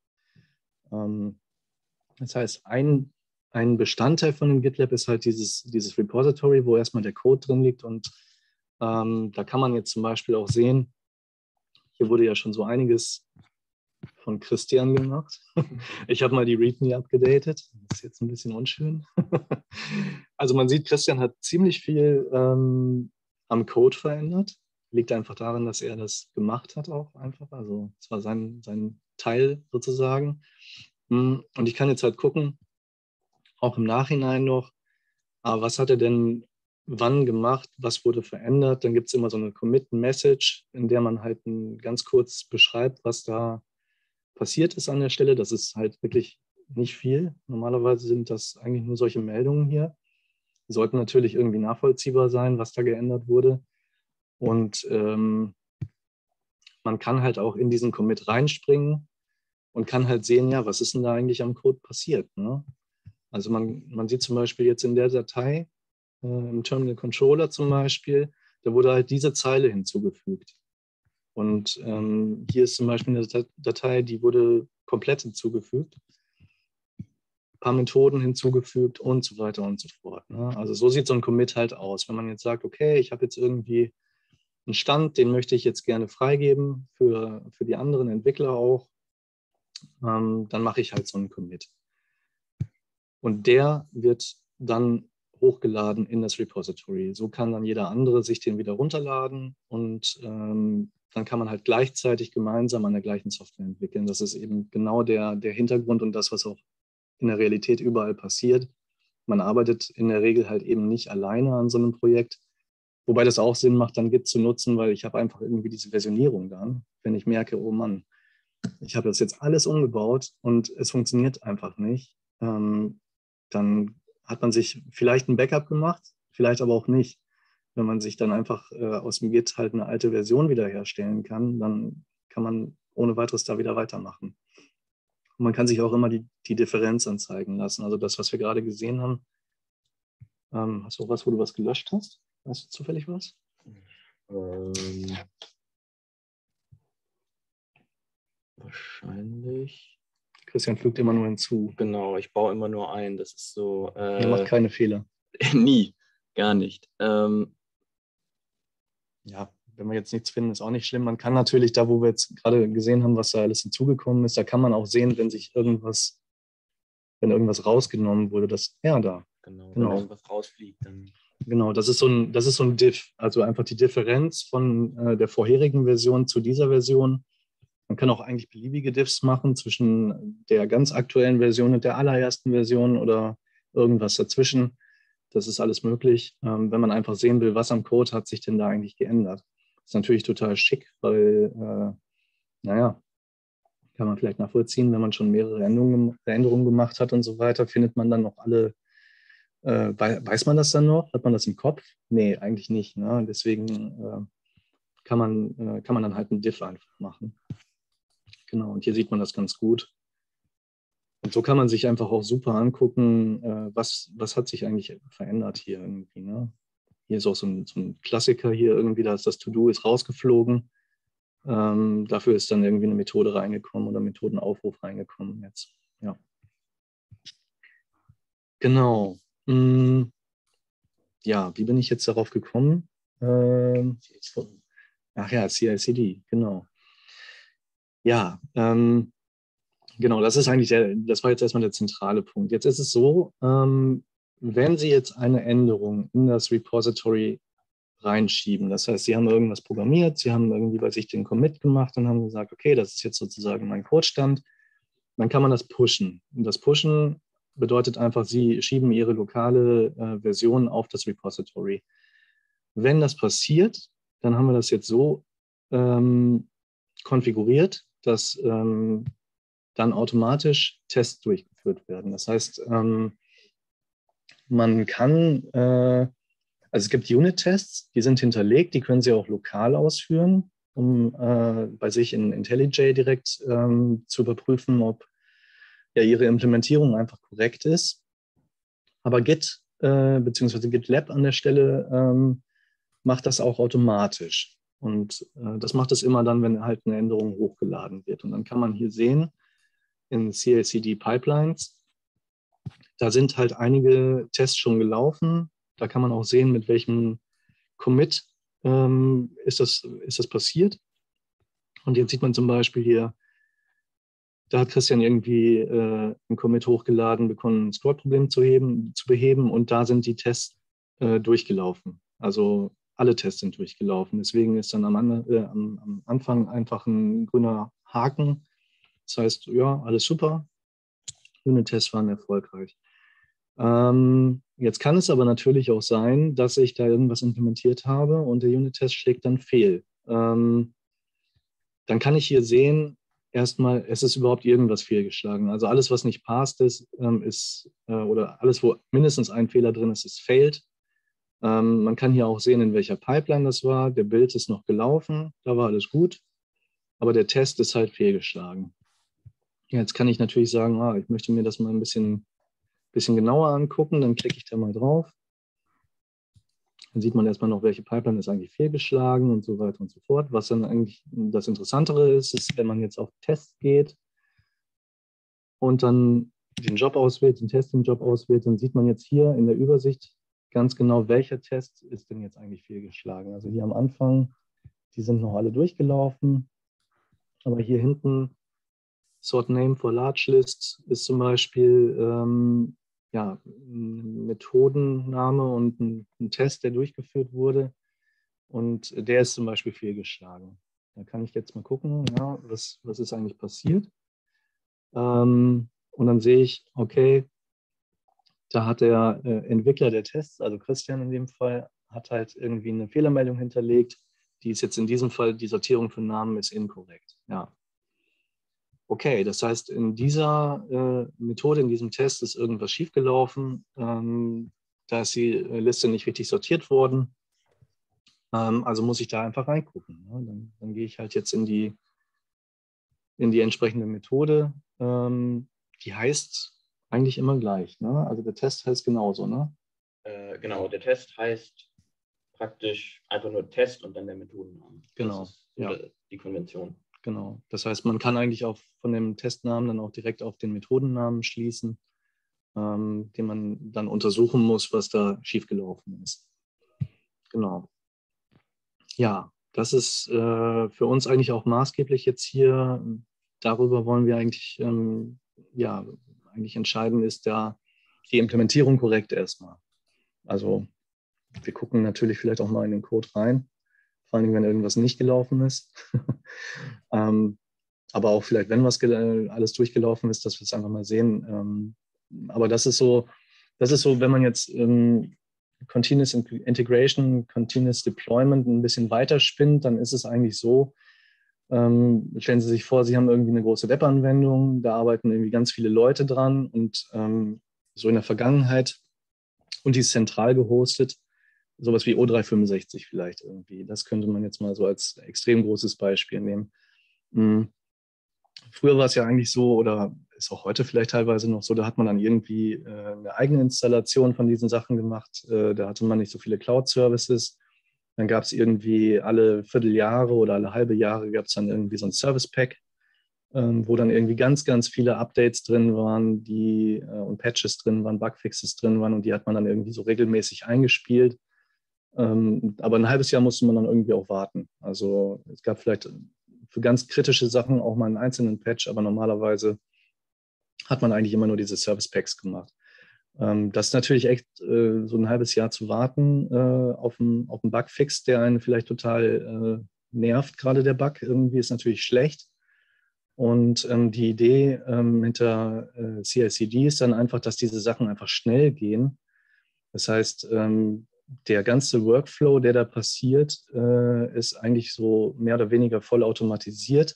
Das heißt, ein Bestandteil von dem GitLab ist halt dieses Repository, wo erstmal der Code drin liegt. Und da kann man jetzt zum Beispiel auch sehen, hier wurde ja schon so einiges von Christian gemacht. Ich habe mal die README abgedatet. Das ist jetzt ein bisschen unschön. Also man sieht, Christian hat ziemlich viel am Code verändert. Liegt einfach daran, dass er das gemacht hat auch einfach. Also es war sein Teil sozusagen. Und ich kann jetzt halt gucken, auch im Nachhinein noch, was hat er denn wann gemacht, was wurde verändert. Dann gibt es immer so eine Commit-Message, in der man halt ganz kurz beschreibt, was da passiert ist an der Stelle. Das ist halt wirklich nicht viel. Normalerweise sind das eigentlich nur solche Meldungen hier. Die sollten natürlich irgendwie nachvollziehbar sein, was da geändert wurde. Und man kann halt auch in diesen Commit reinspringen und kann halt sehen, ja, was ist denn da eigentlich am Code passiert, ne? Also man sieht zum Beispiel jetzt in der Datei, im Terminal Controller zum Beispiel, da wurde halt diese Zeile hinzugefügt. Und hier ist zum Beispiel eine Datei, die wurde komplett hinzugefügt, ein paar Methoden hinzugefügt und so weiter und so fort, ne? Also so sieht so ein Commit halt aus. Wenn man jetzt sagt, okay, ich habe jetzt irgendwie einen Stand, den möchte ich jetzt gerne freigeben für die anderen Entwickler auch, dann mache ich halt so einen Commit. Und der wird dann hochgeladen in das Repository. So kann dann jeder andere sich den wieder runterladen und dann kann man halt gleichzeitig gemeinsam an der gleichen Software entwickeln. Das ist eben genau der Hintergrund und das, was auch in der Realität überall passiert. Man arbeitet in der Regel halt eben nicht alleine an so einem Projekt, wobei das auch Sinn macht, dann Git zu nutzen, weil ich habe einfach irgendwie diese Versionierung dann, wenn ich merke, oh Mann, ich habe das jetzt alles umgebaut und es funktioniert einfach nicht, dann hat man sich vielleicht ein Backup gemacht, vielleicht aber auch nicht. Wenn man sich dann einfach aus dem Git halt eine alte Version wiederherstellen kann, dann kann man ohne weiteres da wieder weitermachen. Und man kann sich auch immer die Differenz anzeigen lassen. Also das, was wir gerade gesehen haben. Hast du auch was, wo du was gelöscht hast? Weißt du zufällig was?
Wahrscheinlich.
Christian fügt immer nur hinzu.
Genau, ich baue immer nur ein. Das ist so.
Er macht keine Fehler.
Nie, gar nicht.
Ja, wenn wir jetzt nichts finden, ist auch nicht schlimm. Man kann natürlich da, wo wir jetzt gerade gesehen haben, was da alles hinzugekommen ist, da kann man auch sehen, wenn irgendwas rausgenommen wurde, da.
Genau, wenn
Genau.
irgendwas rausfliegt, dann.
Genau, das ist so ein Diff, also einfach die Differenz von der vorherigen Version zu dieser Version. Man kann auch eigentlich beliebige Diffs machen zwischen der ganz aktuellen Version und der allerersten Version oder irgendwas dazwischen. Das ist alles möglich, wenn man einfach sehen will, was am Code hat sich denn da eigentlich geändert. Das ist natürlich total schick, weil, kann man vielleicht nachvollziehen, wenn man schon mehrere Änderungen gemacht hat und so weiter, findet man dann noch alle. Weiß man das dann noch? Hat man das im Kopf? Nee, eigentlich nicht. Ne? Deswegen kann man dann halt einen Diff einfach machen. Genau, und hier sieht man das ganz gut. Und so kann man sich einfach auch super angucken, was hat sich eigentlich verändert hier irgendwie. Ne? Hier ist auch so ein Klassiker hier irgendwie, da ist das To-Do ist rausgeflogen. Dafür ist dann irgendwie eine Methode reingekommen oder Methodenaufruf reingekommen jetzt. Ja. Genau. Ja, wie bin ich jetzt darauf gekommen? Ach ja, CI/CD, genau. Ja, genau, das war jetzt erstmal der zentrale Punkt. Jetzt ist es so, wenn Sie jetzt eine Änderung in das Repository reinschieben, das heißt, Sie haben irgendwas programmiert, Sie haben irgendwie bei sich den Commit gemacht und haben gesagt, okay, das ist jetzt sozusagen mein Codestand, dann kann man das pushen. Und das Pushen bedeutet einfach, Sie schieben Ihre lokale Version auf das Repository. Wenn das passiert, dann haben wir das jetzt so konfiguriert, dass dann automatisch Tests durchgeführt werden. Das heißt, man kann, also es gibt Unit-Tests, die sind hinterlegt, die können Sie auch lokal ausführen, um bei sich in IntelliJ direkt zu überprüfen, ob ja Ihre Implementierung einfach korrekt ist. Aber Git bzw. GitLab an der Stelle macht das auch automatisch. Und das macht es immer dann, wenn halt eine Änderung hochgeladen wird. Und dann kann man hier sehen, in CI/CD Pipelines, da sind halt einige Tests schon gelaufen. Da kann man auch sehen, mit welchem Commit ist das passiert. Und jetzt sieht man zum Beispiel hier, da hat Christian irgendwie einen Commit hochgeladen, bekommen, ein Scroll-Problem zu beheben und da sind die Tests durchgelaufen. Also alle Tests sind durchgelaufen. Deswegen ist dann am Anfang einfach ein grüner Haken. Das heißt, ja, alles super. Unit-Tests waren erfolgreich. Jetzt kann es aber natürlich auch sein, dass ich da irgendwas implementiert habe und der Unit-Test schlägt dann fehl. Dann kann ich hier sehen, erstmal, es ist überhaupt irgendwas fehlgeschlagen. Also alles, was nicht passt oder alles, wo mindestens ein Fehler drin ist, ist failed. Man kann hier auch sehen, in welcher Pipeline das war. Der Build ist noch gelaufen, da war alles gut, aber der Test ist halt fehlgeschlagen. Jetzt kann ich natürlich sagen, ich möchte mir das mal ein bisschen genauer angucken, dann klicke ich da mal drauf. Dann sieht man erstmal noch, welche Pipeline ist eigentlich fehlgeschlagen und so weiter und so fort. Was dann eigentlich das Interessantere ist, wenn man jetzt auf Tests geht und dann den Job auswählt, den Testing-Job auswählt, dann sieht man jetzt hier in der Übersicht ganz genau, welcher Test ist denn jetzt eigentlich fehlgeschlagen. Also hier am Anfang, die sind noch alle durchgelaufen, aber hier hinten Sort Name for Large List ist zum Beispiel ein Methodenname und ein Test, der durchgeführt wurde. Und der ist zum Beispiel fehlgeschlagen. Da kann ich jetzt mal gucken, ja, was ist eigentlich passiert. Und dann sehe ich, okay, da hat der Entwickler der Tests, also Christian in dem Fall, hat halt irgendwie eine Fehlermeldung hinterlegt. Die ist jetzt in diesem Fall, die Sortierung für Namen ist inkorrekt. Ja. Okay, das heißt, in dieser Methode, in diesem Test ist irgendwas schiefgelaufen. Da ist die Liste nicht richtig sortiert worden. Also muss ich da einfach reingucken. Ne? Dann gehe ich halt jetzt in die entsprechende Methode. Die heißt eigentlich immer gleich. Ne? Also der Test heißt genauso. Ne?
Genau, der Test heißt praktisch einfach nur Test und dann der Methodenname.
Genau,
Das ist so die Konvention.
Genau. Das heißt, man kann eigentlich auch von dem Testnamen dann auch direkt auf den Methodennamen schließen, den man dann untersuchen muss, was da schiefgelaufen ist. Genau. Ja, das ist für uns eigentlich auch maßgeblich jetzt hier. Darüber wollen wir eigentlich, eigentlich entscheiden, ist da die Implementierung korrekt erstmal. Also wir gucken natürlich vielleicht auch mal in den Code rein, vor allem wenn irgendwas nicht gelaufen ist. Aber auch vielleicht, wenn was alles durchgelaufen ist, dass wir es einfach mal sehen. Aber das ist so, wenn man jetzt Continuous Integration, Continuous Deployment ein bisschen weiterspinnt, dann ist es eigentlich so, stellen Sie sich vor, Sie haben irgendwie eine große Webanwendung, da arbeiten irgendwie ganz viele Leute dran und so in der Vergangenheit und die ist zentral gehostet, sowas wie O365 vielleicht irgendwie. Das könnte man jetzt mal so als extrem großes Beispiel nehmen. Früher war es ja eigentlich so, oder ist auch heute vielleicht teilweise noch so, da hat man dann irgendwie eine eigene Installation von diesen Sachen gemacht. Da hatte man nicht so viele Cloud-Services. Dann gab es irgendwie alle Vierteljahre oder alle halbe Jahre gab es dann irgendwie so ein Service-Pack, wo dann irgendwie ganz, ganz viele Updates drin waren, und Patches drin waren, Bugfixes drin waren und die hat man dann irgendwie so regelmäßig eingespielt. Aber ein halbes Jahr musste man dann irgendwie auch warten. Also es gab vielleicht für ganz kritische Sachen auch mal einen einzelnen Patch, aber normalerweise hat man eigentlich immer nur diese Service Packs gemacht. Das ist natürlich echt so ein halbes Jahr zu warten auf einen Bugfix, der einen vielleicht total nervt, gerade der Bug. Irgendwie ist natürlich schlecht. Und die Idee hinter CI/CD ist dann einfach, dass diese Sachen einfach schnell gehen. Das heißt, der ganze Workflow, der da passiert, ist eigentlich so mehr oder weniger vollautomatisiert.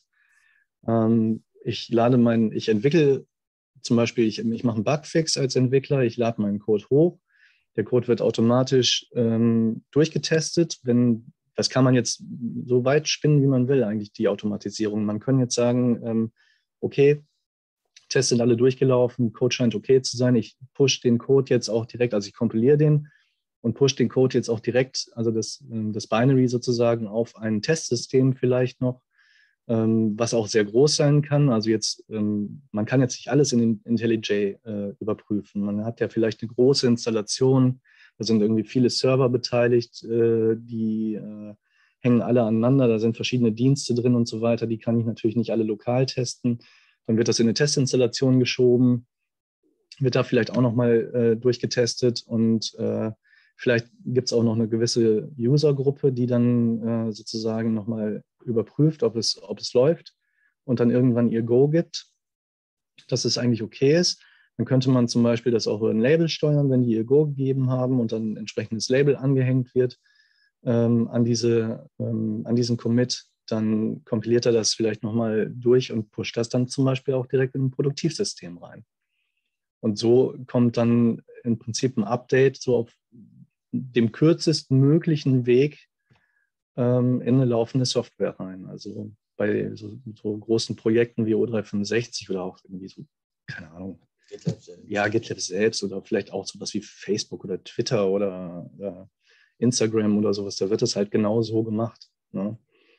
Ich entwickle zum Beispiel, ich mache einen Bugfix als Entwickler, ich lade meinen Code hoch. Der Code wird automatisch durchgetestet. Das kann man jetzt so weit spinnen, wie man will, eigentlich die Automatisierung. Man kann jetzt sagen, okay, Tests sind alle durchgelaufen, Code scheint okay zu sein. Ich push den Code jetzt auch direkt, also ich kompiliere den und push den Code jetzt auch direkt, also das Binary sozusagen, auf ein Testsystem vielleicht noch, was auch sehr groß sein kann. Also jetzt, man kann jetzt nicht alles in IntelliJ überprüfen. Man hat ja vielleicht eine große Installation, da sind irgendwie viele Server beteiligt, die hängen alle aneinander, da sind verschiedene Dienste drin und so weiter, die kann ich natürlich nicht alle lokal testen. Dann wird das in eine Testinstallation geschoben, wird da vielleicht auch nochmal durchgetestet und vielleicht gibt es auch noch eine gewisse Usergruppe, die dann sozusagen nochmal überprüft, ob es läuft und dann irgendwann ihr Go gibt, dass es eigentlich okay ist. Dann könnte man zum Beispiel das auch über ein Label steuern, wenn die ihr Go gegeben haben und dann ein entsprechendes Label angehängt wird an diesen Commit. Dann kompiliert er das vielleicht nochmal durch und pusht das dann zum Beispiel auch direkt in ein Produktivsystem rein. Und so kommt dann im Prinzip ein Update so auf dem kürzesten möglichen Weg in eine laufende Software rein. Also bei so großen Projekten wie O365 oder auch irgendwie so, keine Ahnung, GitLab selbst oder vielleicht auch sowas wie Facebook oder Twitter oder Instagram oder sowas, da wird es halt genau so gemacht. Ne?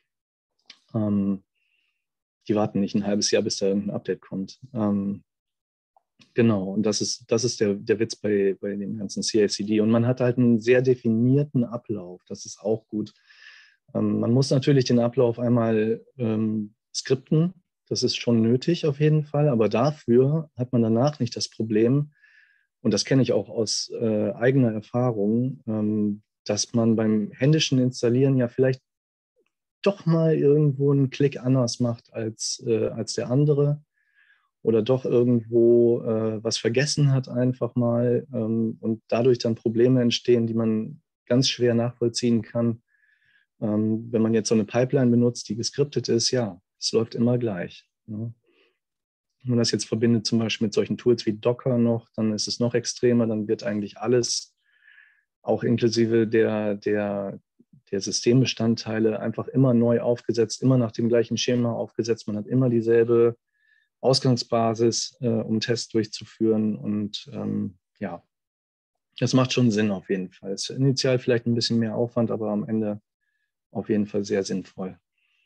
Die warten nicht ein halbes Jahr, bis da ein Update kommt. Genau, und das ist der Witz bei dem ganzen CI/CD. Und man hat halt einen sehr definierten Ablauf. Das ist auch gut. Man muss natürlich den Ablauf einmal skripten. Das ist schon nötig auf jeden Fall. Aber dafür hat man danach nicht das Problem, und das kenne ich auch aus eigener Erfahrung, dass man beim händischen Installieren ja vielleicht doch mal irgendwo einen Klick anders macht als der andere oder doch irgendwo was vergessen hat einfach mal und dadurch dann Probleme entstehen, die man ganz schwer nachvollziehen kann. Wenn man jetzt so eine Pipeline benutzt, die geskriptet ist, ja, es läuft immer gleich. Ne? Wenn man das jetzt verbindet zum Beispiel mit solchen Tools wie Docker noch, dann ist es noch extremer, dann wird eigentlich alles, auch inklusive der Systembestandteile, einfach immer neu aufgesetzt, immer nach dem gleichen Schema aufgesetzt. Man hat immer dieselbe Ausgangsbasis, um Tests durchzuführen. Und ja, das macht schon Sinn auf jeden Fall. Es ist initial vielleicht ein bisschen mehr Aufwand, aber am Ende auf jeden Fall sehr sinnvoll.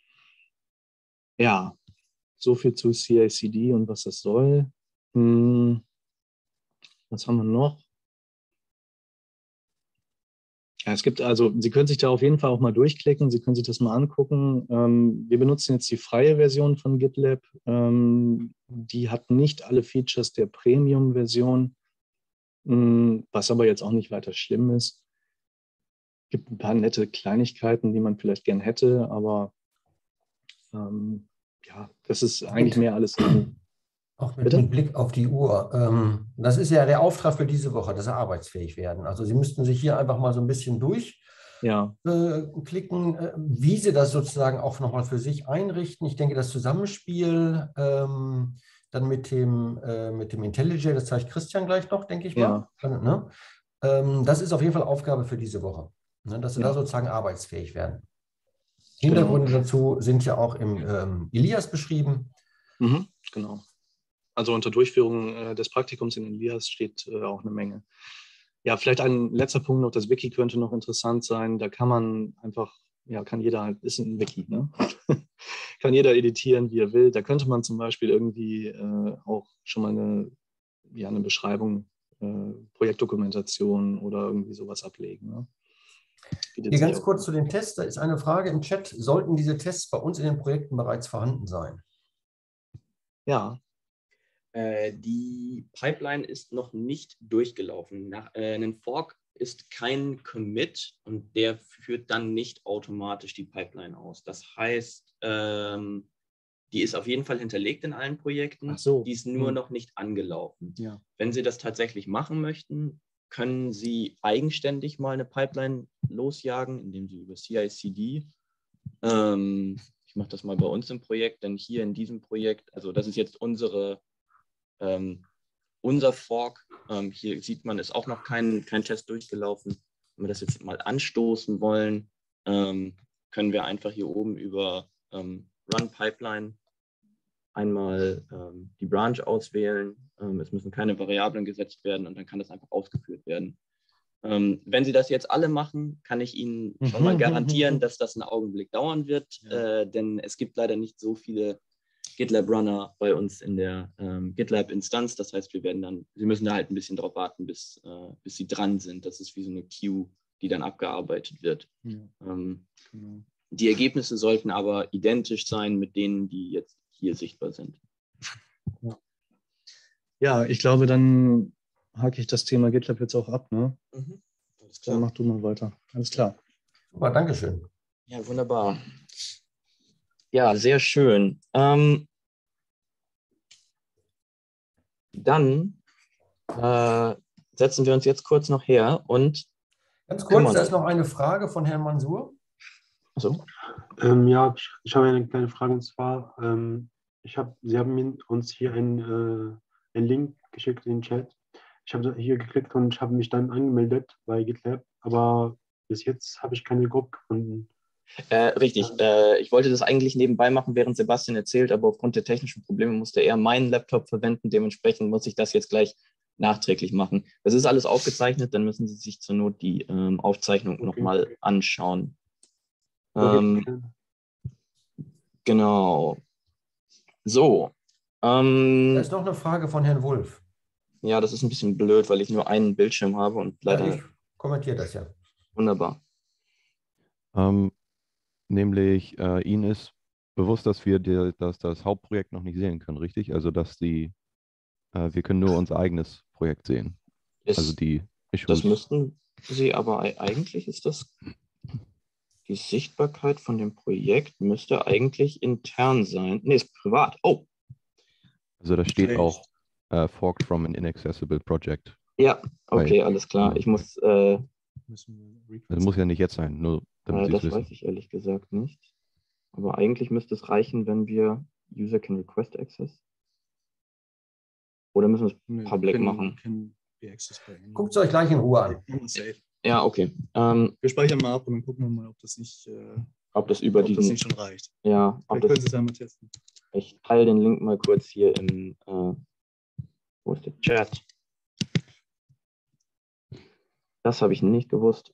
Ja, so viel zu CI/CD und was das soll. Was haben wir noch? Ja, es gibt also, Sie können sich da auf jeden Fall auch mal durchklicken, Sie können sich das mal angucken. Wir benutzen jetzt die freie Version von GitLab. Die hat nicht alle Features der Premium-Version, was aber jetzt auch nicht weiter schlimm ist. Es gibt ein paar nette Kleinigkeiten, die man vielleicht gern hätte, aber ja, das ist eigentlich mehr alles drin.
Auch
Bitte?
mit Blick auf die Uhr. Das ist ja der Auftrag für diese Woche, dass Sie arbeitsfähig werden. Also Sie müssten sich hier einfach mal so ein bisschen
Ja,
durchklicken, wie Sie das sozusagen auch nochmal für sich einrichten. Ich denke, das Zusammenspiel dann mit dem IntelliJ, das zeigt Christian gleich noch, denke ich mal.
ja,
Ne? Das ist auf jeden Fall Aufgabe für diese Woche, ne? Dass Sie da
ja,
sozusagen arbeitsfähig werden.
genau.
Hintergründe dazu sind ja auch im Ilias beschrieben.
Genau. Also unter Durchführung des Praktikums in Elias steht auch eine Menge. Ja, vielleicht ein letzter Punkt noch, das Wiki könnte noch interessant sein. Da kann man einfach, ja, kann jeder halt, ist ein Wiki, ne? Kann jeder editieren, wie er will. Da könnte man zum Beispiel irgendwie auch schon mal eine Beschreibung, Projektdokumentation oder irgendwie sowas ablegen. Ne? Bietet
Hier
sich
ganz
auch
kurz
an.
zu den Tests. Da ist eine Frage im Chat. Sollten diese Tests bei uns in den Projekten bereits vorhanden sein?
Ja,
Die Pipeline ist noch nicht durchgelaufen. Ein Fork ist kein Commit und der führt dann nicht automatisch die Pipeline aus. Das heißt, die ist auf jeden Fall hinterlegt in allen Projekten.
Ach so.
Die ist nur noch nicht angelaufen.
Ja.
Wenn Sie das tatsächlich machen möchten, können Sie eigenständig mal eine Pipeline losjagen, indem Sie über CI/CD, ich mache das mal bei uns im Projekt, denn hier in diesem Projekt, also das ist jetzt unser Fork, hier sieht man, ist auch noch kein Test durchgelaufen. Wenn wir das jetzt mal anstoßen wollen, können wir einfach hier oben über Run Pipeline einmal die Branch auswählen. Es müssen keine Variablen gesetzt werden und dann kann das einfach ausgeführt werden. Wenn Sie das jetzt alle machen, kann ich Ihnen schon mal garantieren, dass das einen Augenblick dauern wird, denn es gibt leider nicht so viele GitLab-Runner bei uns in der GitLab-Instanz. Das heißt, Sie müssen da halt ein bisschen drauf warten, bis Sie dran sind. Das ist wie so eine Queue, die dann abgearbeitet wird.
Ja, genau.
Die Ergebnisse sollten aber identisch sein mit denen, die jetzt hier sichtbar sind.
Ja, ich glaube, dann hake ich das Thema GitLab jetzt auch ab. Ne?
Alles
Dann mach du mal weiter. Alles klar.
Super, Dankeschön.
Ja, wunderbar. Ja, sehr schön. Dann setzen wir uns jetzt kurz noch her und
Ganz kurz, da ist noch eine Frage von Herrn Mansur.
so.
Ja, ich habe eine kleine Frage und zwar, Sie haben uns hier einen Link geschickt in den Chat. Ich habe hier geklickt und ich habe mich dann angemeldet bei GitLab, aber bis jetzt habe ich keine Gruppe gefunden.
Richtig. Ich wollte das eigentlich nebenbei machen, während Sebastian erzählt, aber aufgrund der technischen Probleme musste er meinen Laptop verwenden. Dementsprechend muss ich das jetzt gleich nachträglich machen. Das ist alles aufgezeichnet, dann müssen Sie sich zur Not die Aufzeichnung nochmal anschauen. Genau. So.
Da ist noch eine Frage von Herrn Wulff.
Ja, das ist ein bisschen blöd, weil ich nur einen Bildschirm habe und leider.
Ja, ich kommentiere das ja.
Wunderbar.
Nämlich Ihnen ist bewusst, dass wir das Hauptprojekt noch nicht sehen können, richtig? Also dass wir können nur unser eigenes Projekt sehen. Also die Issues.
Das müssten Sie, aber eigentlich ist das die Sichtbarkeit von dem Projekt müsste eigentlich intern sein. Nee, ist privat. Oh.
Also da steht auch forked from an inaccessible project.
Ja, okay, alles klar. Ich muss.
Das muss ja nicht jetzt sein, nur damit Sie es
das
wissen.
weiß ich ehrlich gesagt nicht. Aber eigentlich müsste es reichen, wenn wir User can request access. Oder müssen wir es public machen?
Guckt es euch gleich in Ruhe an.
Ja, okay.
Wir speichern mal ab und dann gucken wir mal, ob das nicht,
ob das über
das nicht schon reicht.
Ja,
Vielleicht können Sie es einmal testen.
Ich teile den Link mal kurz hier im wo ist der Chat? Das habe ich nicht gewusst.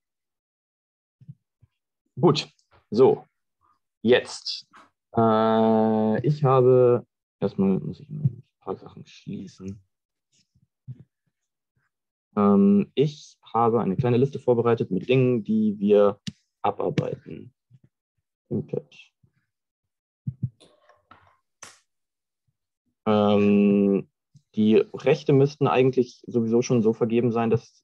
Gut, so, jetzt. Ich habe, erstmal muss ich ein paar Sachen schließen. Ich habe eine kleine Liste vorbereitet mit Dingen, die wir abarbeiten im Patch. Die Rechte müssten eigentlich sowieso schon so vergeben sein, dass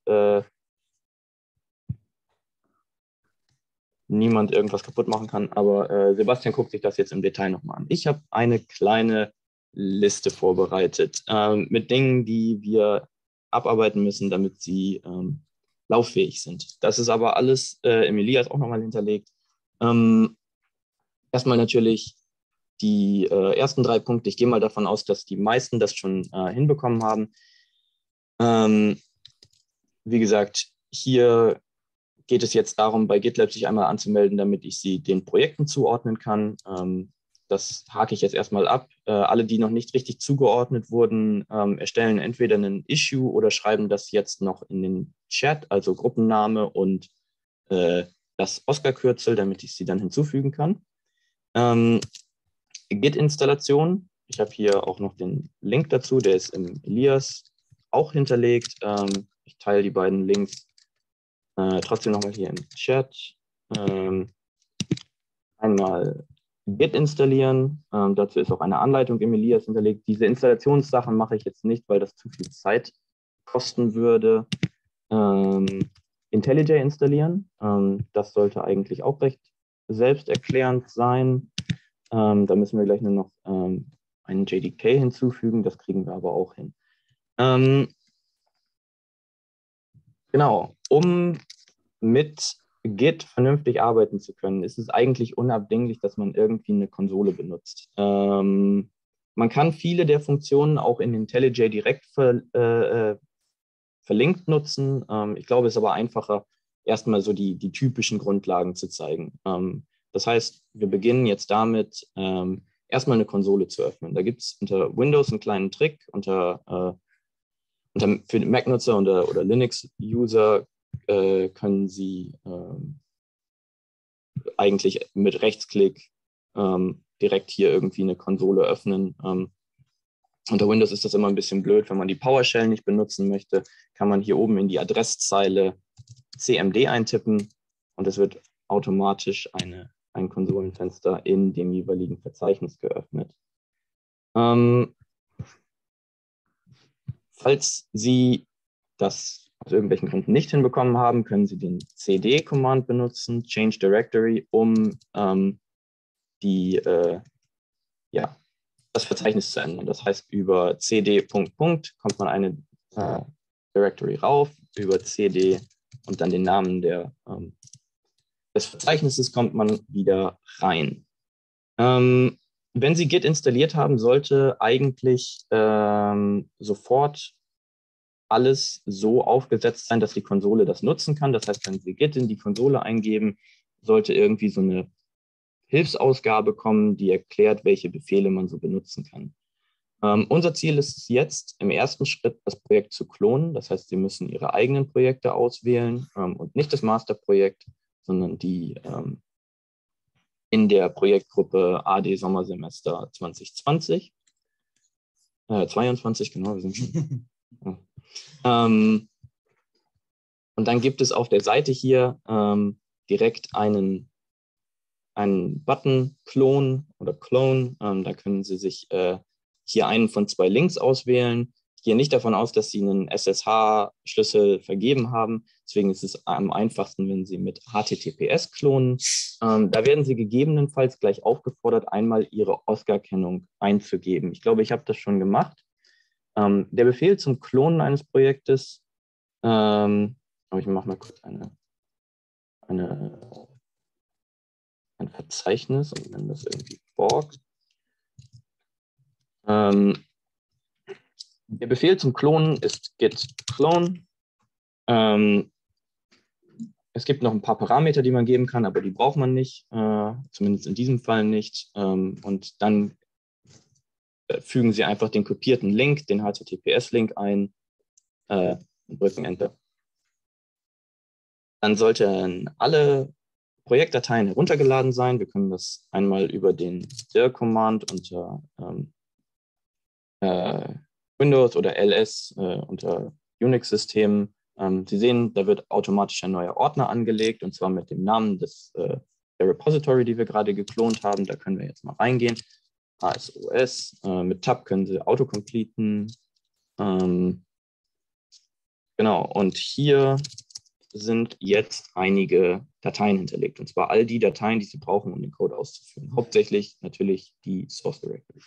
niemand irgendwas kaputt machen kann. Aber Sebastian guckt sich das jetzt im Detail nochmal an. Ich habe eine kleine Liste vorbereitet mit Dingen, die wir abarbeiten müssen, damit sie lauffähig sind. Das ist aber alles im Elias auch nochmal hinterlegt. Erstmal natürlich die ersten 3 Punkte. Ich gehe mal davon aus, dass die meisten das schon hinbekommen haben. Wie gesagt, hier geht es jetzt darum, bei GitLab sich einmal anzumelden, damit ich sie den Projekten zuordnen kann. Das hake ich jetzt erstmal ab. Alle, die noch nicht richtig zugeordnet wurden, erstellen entweder einen Issue oder schreiben das jetzt noch in den Chat, also Gruppenname und das Oscar-Kürzel, damit ich sie dann hinzufügen kann. Git-Installation. Ich habe hier auch noch den Link dazu, der ist im Elias auch hinterlegt. Ich teile die beiden Links trotzdem nochmal hier im Chat. Einmal Git installieren. Dazu ist auch eine Anleitung im Elias hinterlegt. Diese Installationssachen mache ich jetzt nicht, weil das zu viel Zeit kosten würde. IntelliJ installieren. Das sollte eigentlich auch recht selbsterklärend sein. Da müssen wir gleich nur noch einen JDK hinzufügen. Das kriegen wir aber auch hin. Genau, um mit Git vernünftig arbeiten zu können, ist es eigentlich unabdinglich, dass man irgendwie eine Konsole benutzt. Man kann viele der Funktionen auch in IntelliJ direkt verlinkt nutzen. Ich glaube, es ist aber einfacher, erstmal so die typischen Grundlagen zu zeigen. Das heißt, wir beginnen jetzt damit, erstmal eine Konsole zu öffnen. Da gibt es unter Windows einen kleinen Trick, für den Mac-Nutzer oder Linux-User können Sie eigentlich mit Rechtsklick direkt hier irgendwie eine Konsole öffnen. Unter Windows ist das immer ein bisschen blöd, wenn man die PowerShell nicht benutzen möchte, kann man hier oben in die Adresszeile CMD eintippen und es wird automatisch ein Konsolenfenster in dem jeweiligen Verzeichnis geöffnet. Falls Sie das aus irgendwelchen Gründen nicht hinbekommen haben, können Sie den CD-Command benutzen, Change Directory, um das Verzeichnis zu ändern. Das heißt, über CD .. kommt man eine Directory rauf, über CD und dann den Namen des Verzeichnisses kommt man wieder rein. Wenn Sie Git installiert haben, sollte eigentlich sofort alles so aufgesetzt sein, dass die Konsole das nutzen kann. Das heißt, wenn Sie Git in die Konsole eingeben, sollte irgendwie so eine Hilfsausgabe kommen, die erklärt, welche Befehle man so benutzen kann. Unser Ziel ist es jetzt, im ersten Schritt das Projekt zu klonen. Das heißt, Sie müssen Ihre eigenen Projekte auswählen und nicht das Masterprojekt, sondern die in der Projektgruppe AD Sommersemester 2020. 22, genau, wir sind schon. Und dann gibt es auf der Seite hier direkt einen Button Clone oder Clone. Da können Sie sich hier einen von 2 Links auswählen. Ich gehe nicht davon aus, dass Sie einen SSH-Schlüssel vergeben haben. Deswegen ist es am einfachsten, wenn Sie mit HTTPS klonen. Da werden Sie gegebenenfalls gleich aufgefordert, einmal Ihre OSCAR-Kennung einzugeben. Ich glaube, ich habe das schon gemacht. Der Befehl zum Klonen eines Projektes, aber ich mache mal kurz ein Verzeichnis und nenne das irgendwie Borg. Der Befehl zum Klonen ist git clone. Es gibt noch ein paar Parameter, die man geben kann, aber die braucht man nicht, zumindest in diesem Fall nicht. Und dann fügen Sie einfach den kopierten Link, den HTTPS-Link ein und drücken Enter. Dann sollten alle Projektdateien heruntergeladen sein. Wir können das einmal über den dir-Command unter Windows oder ls unter Unix-Systemen
Sie sehen, da wird automatisch ein neuer Ordner angelegt, und zwar mit dem Namen der Repository, die wir gerade geklont haben. Da können wir jetzt mal reingehen. ASOS. Mit Tab können Sie autocompleten. Genau, und hier sind jetzt einige Dateien hinterlegt, und zwar all die Dateien, die Sie brauchen, um den Code auszuführen. Hauptsächlich natürlich die Source Directory.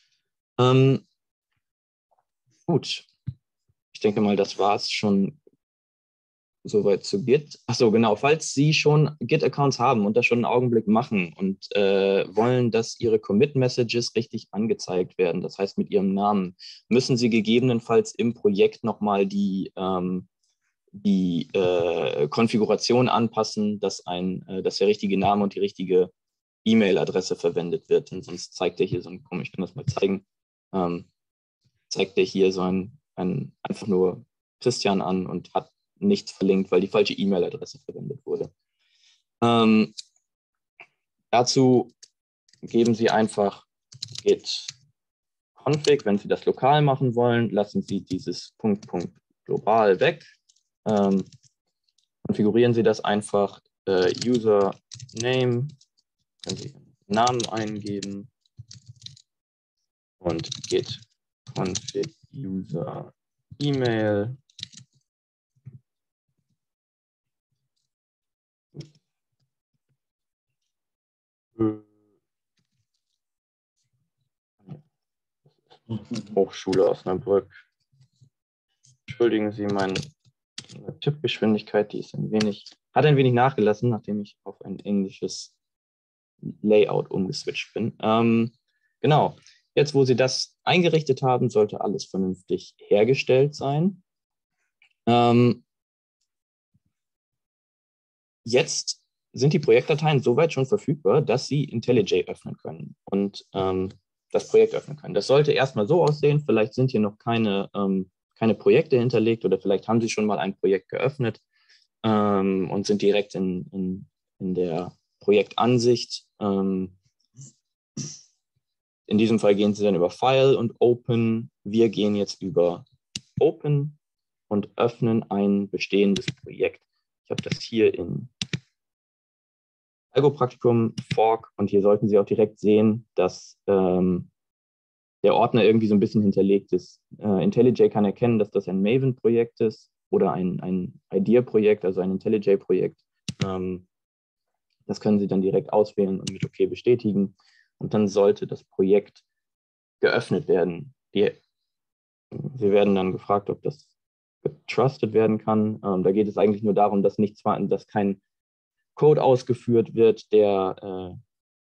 Gut, ich denke mal, das war es schon soweit zu Git. Achso, genau, falls Sie schon Git-Accounts haben und das schon einen Augenblick machen und wollen, dass Ihre Commit-Messages richtig angezeigt werden, das heißt mit Ihrem Namen, müssen Sie gegebenenfalls im Projekt nochmal die Konfiguration anpassen, dass der richtige Name und die richtige E-Mail-Adresse verwendet wird. Denn sonst zeigt er hier so ein, ich kann das mal zeigen, zeigt er hier so einfach nur Christian an und hat nichts verlinkt, weil die falsche E-Mail-Adresse verwendet wurde. Dazu geben Sie einfach git config, wenn Sie das lokal machen wollen, lassen Sie dieses .global weg. Konfigurieren Sie das einfach, User Name, können Sie Namen eingeben und git config user E-Mail. Hochschule Osnabrück. Entschuldigen Sie meine Tippgeschwindigkeit, die ist hat ein wenig nachgelassen, nachdem ich auf ein englisches Layout umgeswitcht bin. Genau, jetzt wo Sie das eingerichtet haben, sollte alles vernünftig hergestellt sein. Jetzt sind die Projektdateien soweit schon verfügbar, dass Sie IntelliJ öffnen können und das Projekt öffnen können. Das sollte erstmal so aussehen, vielleicht sind hier noch keine Projekte hinterlegt oder vielleicht haben Sie schon mal ein Projekt geöffnet und sind direkt in der Projektansicht. In diesem Fall gehen Sie dann über File und Open. Wir gehen jetzt über Open und öffnen ein bestehendes Projekt. Ich habe das hier in Algo-Praktikum, Fork, und hier sollten Sie auch direkt sehen, dass der Ordner irgendwie so ein bisschen hinterlegt ist. IntelliJ kann erkennen, dass das ein Maven-Projekt ist oder ein IDEA-Projekt, also ein IntelliJ-Projekt. Das können Sie dann direkt auswählen und mit OK bestätigen. Und dann sollte das Projekt geöffnet werden. Sie werden dann gefragt, ob das getrustet werden kann. Da geht es eigentlich nur darum, dass kein Code ausgeführt wird, der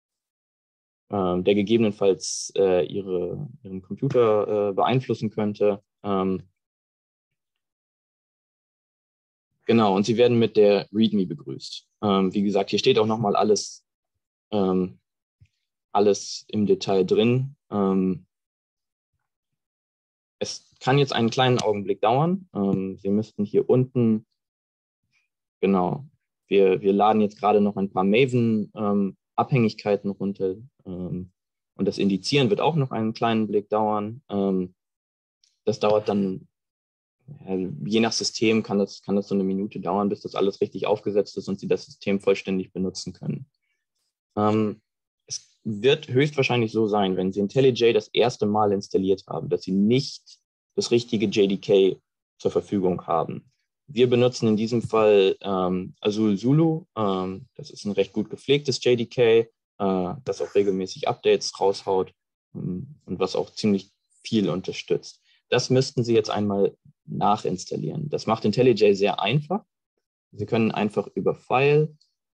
gegebenenfalls Ihren Computer beeinflussen könnte. Genau, und Sie werden mit der README begrüßt. Wie gesagt, hier steht auch nochmal alles im Detail drin. Es kann jetzt einen kleinen Augenblick dauern. Sie müssten hier unten, genau, wir laden jetzt gerade noch ein paar Maven-Abhängigkeiten runter. Und das Indizieren wird auch noch einen kleinen Blick dauern. Das dauert dann, je nach System kann das so eine Minute dauern, bis das alles richtig aufgesetzt ist und Sie das System vollständig benutzen können. Es wird höchstwahrscheinlich so sein, wenn Sie IntelliJ das erste Mal installiert haben, dass Sie nicht das richtige JDK zur Verfügung haben. Wir benutzen in diesem Fall Azul Zulu. Das ist ein recht gut gepflegtes JDK, das auch regelmäßig Updates raushaut und was auch ziemlich viel unterstützt. Das müssten Sie jetzt einmal nachinstallieren. Das macht IntelliJ sehr einfach. Sie können einfach über File,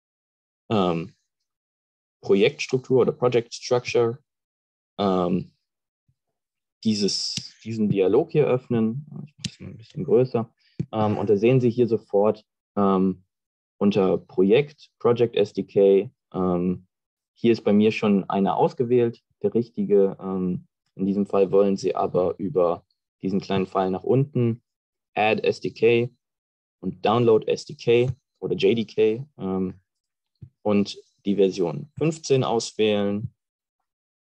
Projektstruktur oder Project Structure diesen Dialog hier öffnen. Ich mache es mal ein bisschen größer. Und da sehen Sie hier sofort unter Project SDK, hier ist bei mir schon einer ausgewählt, der richtige. In diesem Fall wollen Sie aber über diesen kleinen Pfeil nach unten Add SDK und Download SDK oder JDK und die Version 15 auswählen,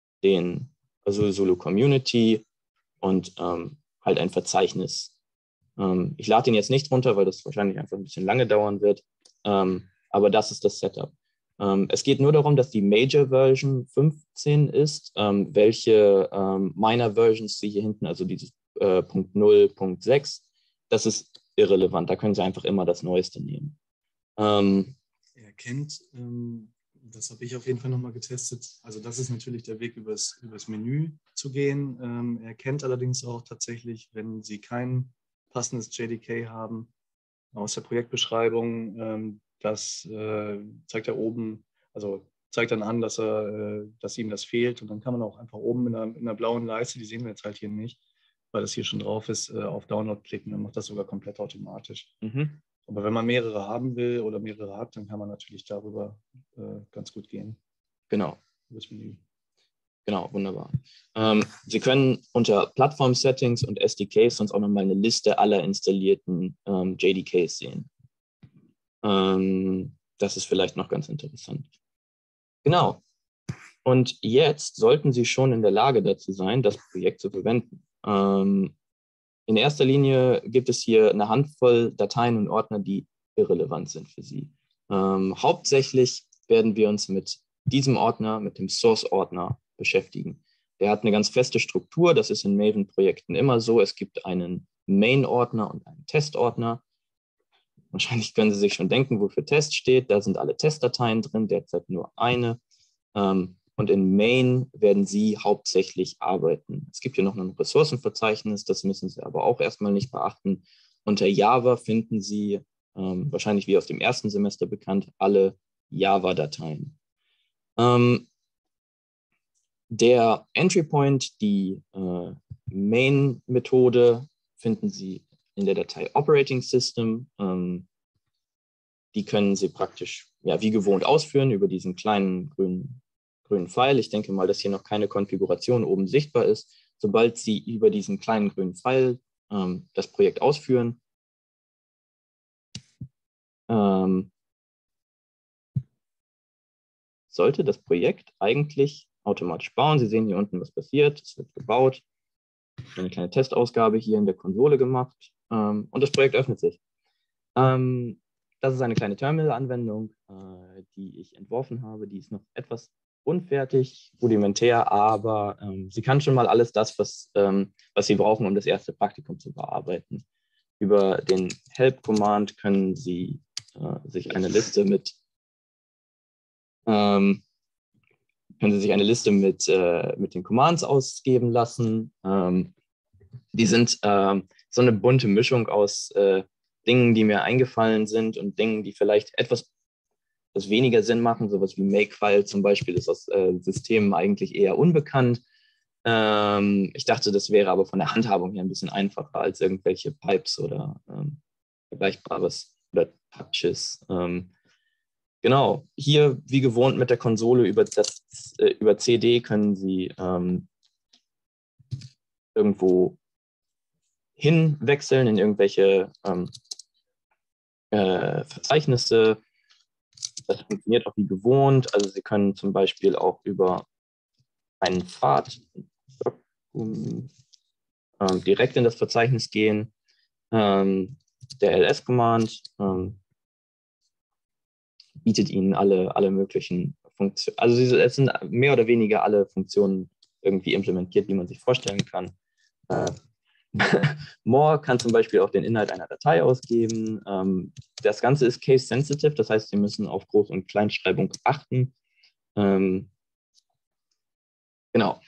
den Azul Zulu Community und halt ein Verzeichnis
Ich lade ihn jetzt nicht runter, weil das wahrscheinlich einfach ein bisschen lange dauern wird. Aber das ist das Setup. Es geht nur darum, dass die Major Version 15 ist, welche Minor Versions Sie hier hinten, also dieses Punkt 0, Punkt 6, das ist irrelevant. Da können Sie einfach immer das Neueste nehmen.
Er kennt, das habe ich auf jeden Fall nochmal getestet, also das ist natürlich der Weg, übers Menü zu gehen. Er kennt allerdings auch tatsächlich, wenn Sie kein passendes JDK haben, aus der Projektbeschreibung, das zeigt er oben, also zeigt dann an, dass ihm das fehlt, und dann kann man auch einfach oben in einer blauen Leiste, die sehen wir jetzt halt hier nicht, weil das hier schon drauf ist, auf Download klicken, dann macht das sogar komplett automatisch.
Mhm.
Aber wenn man mehrere haben will oder mehrere hat, dann kann man natürlich darüber ganz gut gehen.
Genau.
Das Menü.
Genau, wunderbar. Sie können unter Plattform-Settings und SDKs sonst auch nochmal eine Liste aller installierten JDKs sehen. Das ist vielleicht noch ganz interessant. Genau. Und jetzt sollten Sie schon in der Lage dazu sein, das Projekt zu verwenden. In erster Linie gibt es hier eine Handvoll Dateien und Ordner, die irrelevant sind für Sie. Hauptsächlich werden wir uns mit diesem Ordner, mit dem Source-Ordner beschäftigen. Der hat eine ganz feste Struktur, das ist in Maven-Projekten immer so. Es gibt einen Main-Ordner und einen Test-Ordner. Wahrscheinlich können Sie sich schon denken, wofür Test steht. Da sind alle Testdateien drin, derzeit nur eine. Und in Main werden Sie hauptsächlich arbeiten. Es gibt hier noch ein Ressourcenverzeichnis, das müssen Sie aber auch erstmal nicht beachten. Unter Java finden Sie, wahrscheinlich wie aus dem ersten Semester bekannt, alle Java-Dateien. Der Entry Point, die Main-Methode, finden Sie in der Datei Operating System. Die können Sie praktisch wie gewohnt ausführen über diesen kleinen grünen Pfeil. Ich denke mal, dass hier noch keine Konfiguration oben sichtbar ist. Sobald Sie über diesen kleinen grünen Pfeil das Projekt ausführen, sollte das Projekt eigentlich automatisch bauen. Sie sehen hier unten, was passiert. Es wird gebaut. Eine kleine Testausgabe hier in der Konsole gemacht und das Projekt öffnet sich. Das ist eine kleine Terminal-Anwendung, die ich entworfen habe. Die ist noch etwas unfertig, rudimentär, aber sie kann schon mal alles das, was Sie brauchen, um das erste Praktikum zu bearbeiten. Über den Help-Command können Sie sich eine Liste mit den Commands ausgeben lassen. Die sind so eine bunte Mischung aus Dingen, die mir eingefallen sind und Dingen, die vielleicht etwas weniger Sinn machen. Sowas wie Makefile zum Beispiel ist aus Systemen eigentlich eher unbekannt. Ich dachte, das wäre aber von der Handhabung her ein bisschen einfacher als irgendwelche Pipes oder Vergleichbares oder Touches. Genau, hier wie gewohnt mit der Konsole über CD können Sie irgendwo hinwechseln in irgendwelche Verzeichnisse. Das funktioniert auch wie gewohnt. Also Sie können zum Beispiel auch über einen Pfad direkt in das Verzeichnis gehen. Der ls-Command bietet Ihnen alle möglichen Funktionen. Also es sind mehr oder weniger alle Funktionen irgendwie implementiert, die man sich vorstellen kann. More kann zum Beispiel auch den Inhalt einer Datei ausgeben. Das Ganze ist case-sensitive, das heißt, Sie müssen auf Groß- und Kleinschreibung achten. Genau.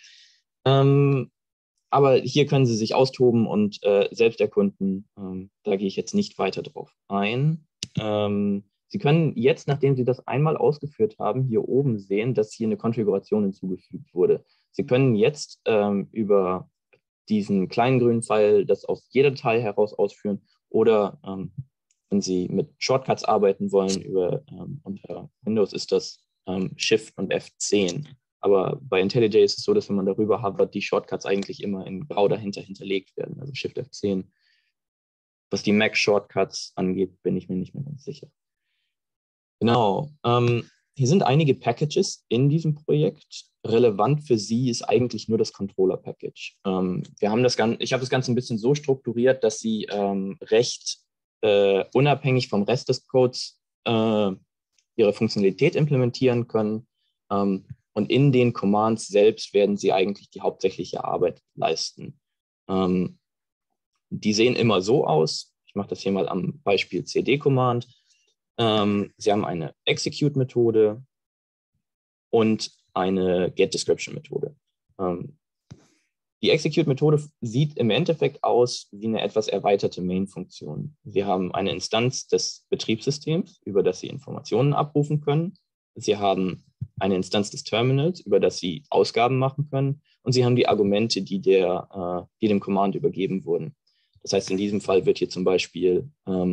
Aber hier können Sie sich austoben und selbst erkunden. Da gehe ich jetzt nicht weiter drauf ein. Sie können jetzt, nachdem Sie das einmal ausgeführt haben, hier oben sehen, dass hier eine Konfiguration hinzugefügt wurde. Sie können jetzt über diesen kleinen grünen Pfeil das aus jeder Datei heraus ausführen oder wenn Sie mit Shortcuts arbeiten wollen, unter Windows ist das Shift und F10. Aber bei IntelliJ ist es so, dass wenn man darüber hovert, die Shortcuts eigentlich immer in grau dahinter hinterlegt werden, also Shift F10. Was die Mac-Shortcuts angeht, bin ich mir nicht mehr ganz sicher. Genau.
hier sind einige Packages in diesem Projekt. Relevant für Sie ist eigentlich nur das Controller-Package. Ich habe das Ganze ein bisschen so strukturiert, dass Sie recht unabhängig vom Rest des Codes Ihre Funktionalität implementieren können. Und in den Commands selbst werden Sie eigentlich die hauptsächliche Arbeit leisten. Die sehen immer so aus. Ich mache das hier mal am Beispiel CD-Command. Sie haben eine Execute-Methode und eine GetDescription-Methode. Die Execute-Methode sieht im Endeffekt aus wie eine etwas erweiterte Main-Funktion. Sie haben eine Instanz des Betriebssystems, über das Sie Informationen abrufen können. Sie haben eine Instanz des Terminals, über das Sie Ausgaben machen können. Und Sie haben die Argumente, die dem Command übergeben wurden. Das heißt, in diesem Fall wird hier zum Beispiel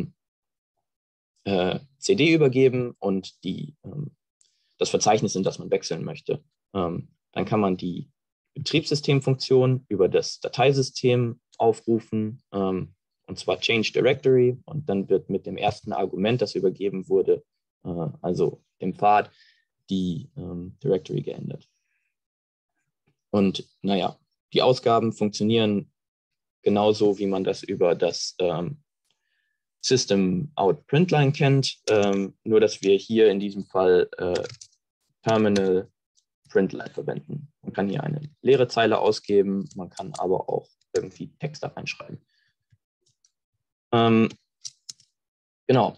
CD übergeben und das Verzeichnis, in das man wechseln möchte. Dann kann man die Betriebssystemfunktion über das Dateisystem aufrufen, und zwar Change Directory, und dann wird mit dem ersten Argument, das übergeben wurde, also dem Pfad, die Directory geändert. Und naja, die Ausgaben funktionieren genauso, wie man das über das System Out Println kennt, nur dass wir hier in diesem Fall Terminal Println verwenden. Man kann hier eine leere Zeile ausgeben, man kann aber auch irgendwie Text da reinschreiben. Genau.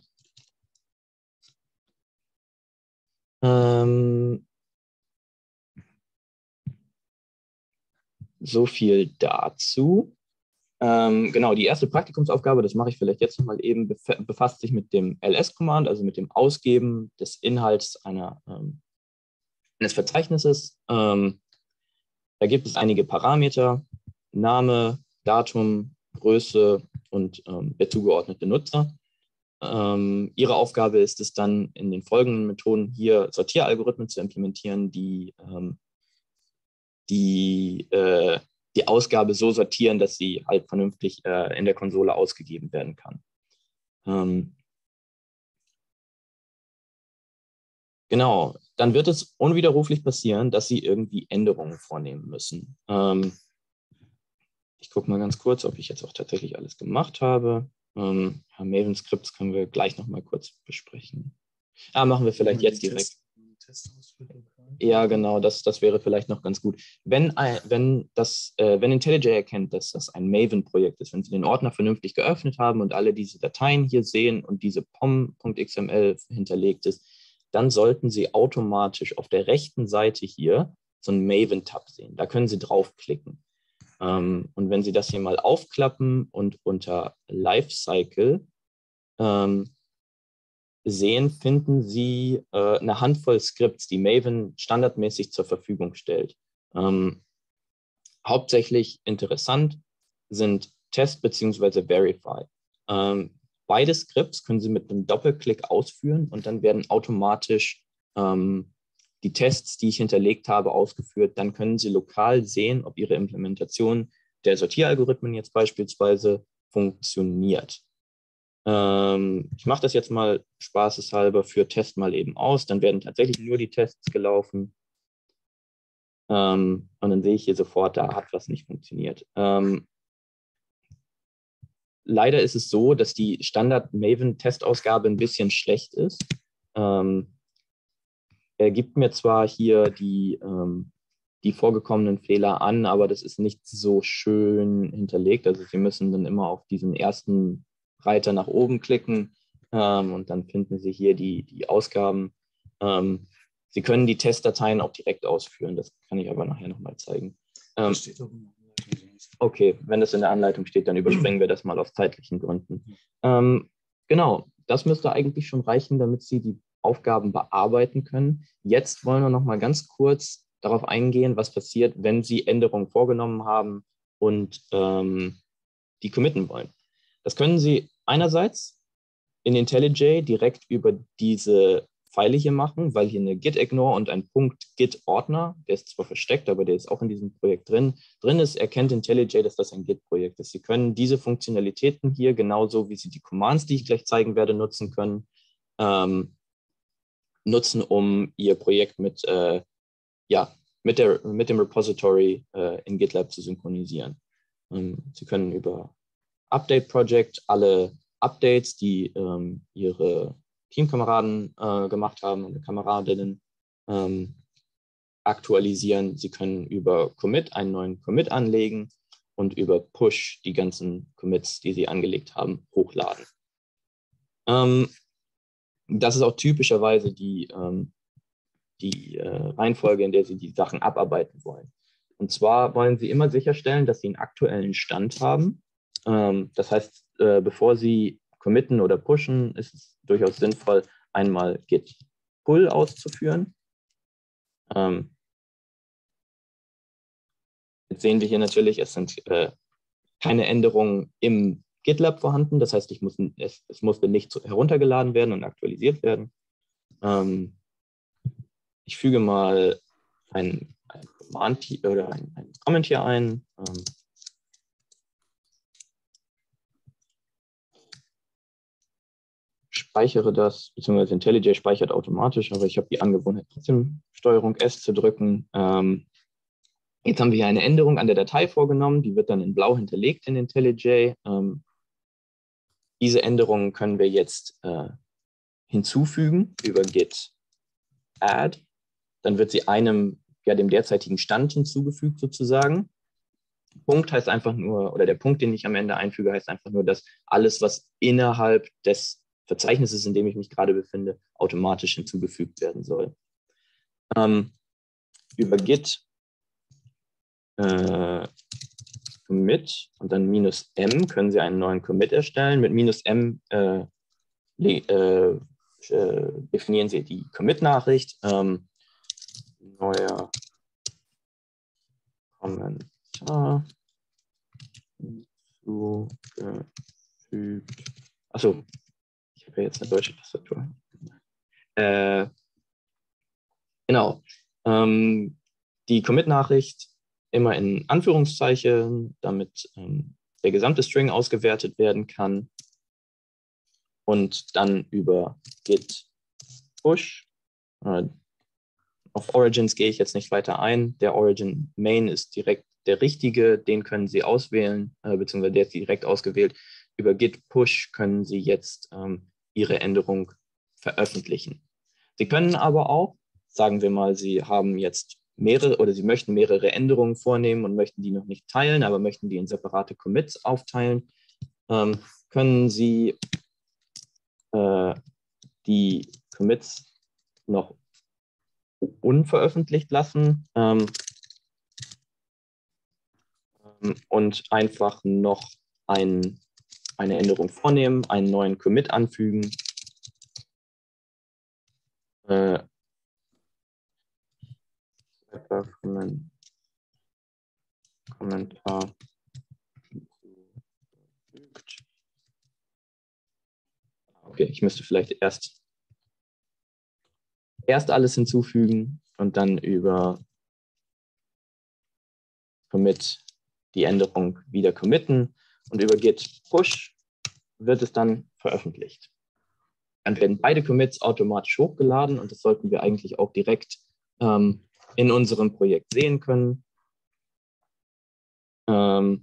So viel dazu. Genau, die erste Praktikumsaufgabe, das mache ich vielleicht jetzt nochmal eben, befasst sich mit dem ls-Command, also mit dem Ausgeben des Inhalts eines Verzeichnisses. Da gibt es einige Parameter: Name, Datum, Größe und der zugeordnete Nutzer. Ihre Aufgabe ist es dann, in den folgenden Methoden hier Sortieralgorithmen zu implementieren, die Ausgabe so sortieren, dass sie halt vernünftig in der Konsole ausgegeben werden kann. Genau, dann wird es unwiderruflich passieren, dass Sie irgendwie Änderungen vornehmen müssen. Ich gucke mal ganz kurz, ob ich jetzt auch tatsächlich alles gemacht habe. Maven Scripts können wir gleich noch mal kurz besprechen. Machen wir vielleicht jetzt direkt. Ja, genau, das wäre vielleicht noch ganz gut. Wenn IntelliJ erkennt, dass das ein Maven-Projekt ist, wenn Sie den Ordner vernünftig geöffnet haben und alle diese Dateien hier sehen und diese pom.xml hinterlegt ist, dann sollten Sie automatisch auf der rechten Seite hier so einen Maven-Tab sehen. Da können Sie draufklicken. Und wenn Sie das hier mal aufklappen und unter Lifecycle sehen, finden Sie eine Handvoll Skripts, die Maven standardmäßig zur Verfügung stellt. Hauptsächlich interessant sind Test bzw. Verify. Beide Skripts können Sie mit einem Doppelklick ausführen und dann werden automatisch die Tests, die ich hinterlegt habe, ausgeführt. Dann können Sie lokal sehen, ob Ihre Implementation der Sortieralgorithmen jetzt beispielsweise funktioniert. Ich mache das jetzt mal spaßeshalber für Test mal eben aus. Dann werden tatsächlich nur die Tests gelaufen. Und dann sehe ich hier sofort, da hat was nicht funktioniert. Leider ist es so, dass die Standard-Maven-Testausgabe ein bisschen schlecht ist. Er gibt mir zwar hier die vorgekommenen Fehler an, aber das ist nicht so schön hinterlegt. Also Sie müssen dann immer auf diesen ersten Reiter nach oben klicken und dann finden Sie hier die Ausgaben. Sie können die Testdateien auch direkt ausführen. Das kann ich aber nachher nochmal zeigen. Okay, wenn das in der Anleitung steht, dann überspringen wir das mal aus zeitlichen Gründen. Genau, das müsste eigentlich schon reichen, damit Sie die Aufgaben bearbeiten können. Jetzt wollen wir noch mal ganz kurz darauf eingehen, was passiert, wenn Sie Änderungen vorgenommen haben und die committen wollen. Das können Sie einerseits in IntelliJ direkt über diese Pfeile hier machen, weil hier eine Git-Ignore und ein .git-Ordner, der ist zwar versteckt, aber der ist auch in diesem Projekt drin ist, erkennt IntelliJ, dass das ein Git-Projekt ist. Sie können diese Funktionalitäten hier, genauso wie Sie die Commands, die ich gleich zeigen werde, nutzen können, nutzen, um ihr Projekt mit dem Repository in GitLab zu synchronisieren. Sie können über Update Project alle Updates, die ihre Teamkameraden gemacht haben und Kameradinnen aktualisieren. Sie können über Commit einen neuen Commit anlegen und über Push die ganzen Commits, die Sie angelegt haben, hochladen. Das ist auch typischerweise die Reihenfolge, in der Sie die Sachen abarbeiten wollen. Und zwar wollen Sie immer sicherstellen, dass Sie einen aktuellen Stand haben. Das heißt, bevor Sie committen oder pushen, ist es durchaus sinnvoll, einmal git pull auszuführen. Jetzt sehen wir hier natürlich, es sind keine Änderungen im GitLab vorhanden. Das heißt, es musste nicht heruntergeladen werden und aktualisiert werden. Ich füge mal ein Command oder ein Comment hier ein. Speichere das, beziehungsweise IntelliJ speichert automatisch, aber ich habe die Angewohnheit, trotzdem Steuerung S zu drücken. Jetzt haben wir hier eine Änderung an der Datei vorgenommen, die wird dann in blau hinterlegt in IntelliJ. Diese Änderungen können wir jetzt hinzufügen über git add. Dann wird sie dem derzeitigen Stand hinzugefügt sozusagen. Punkt heißt einfach nur, oder der Punkt, den ich am Ende einfüge, heißt einfach nur, dass alles, was innerhalb des Verzeichnisses, in dem ich mich gerade befinde, automatisch hinzugefügt werden soll. Über git commit und dann -m können Sie einen neuen Commit erstellen. Mit -m definieren Sie die Commit-Nachricht. Neuer Kommentar hinzugefügt. Achso, ich habe ja jetzt eine deutsche Tastatur. Genau. Die Commit-Nachricht immer in Anführungszeichen, damit der gesamte String ausgewertet werden kann. Und dann über git push. Auf Origins gehe ich jetzt nicht weiter ein. Der Origin Main ist direkt der richtige, den können Sie auswählen, beziehungsweise der ist direkt ausgewählt. Über git push können Sie jetzt Ihre Änderung veröffentlichen. Sie können aber auch, sagen wir mal, Sie haben jetzt mehrere oder Sie möchten mehrere Änderungen vornehmen und möchten die noch nicht teilen, aber möchten die in separate Commits aufteilen, können Sie die Commits noch unveröffentlicht lassen und einfach noch eine Änderung vornehmen, einen neuen Commit anfügen. Kommentar. Okay, ich müsste vielleicht erst alles hinzufügen und dann über Commit die Änderung wieder committen und über git push wird es dann veröffentlicht. Dann werden beide Commits automatisch hochgeladen und das sollten wir eigentlich auch direkt in unserem Projekt sehen können. Genau.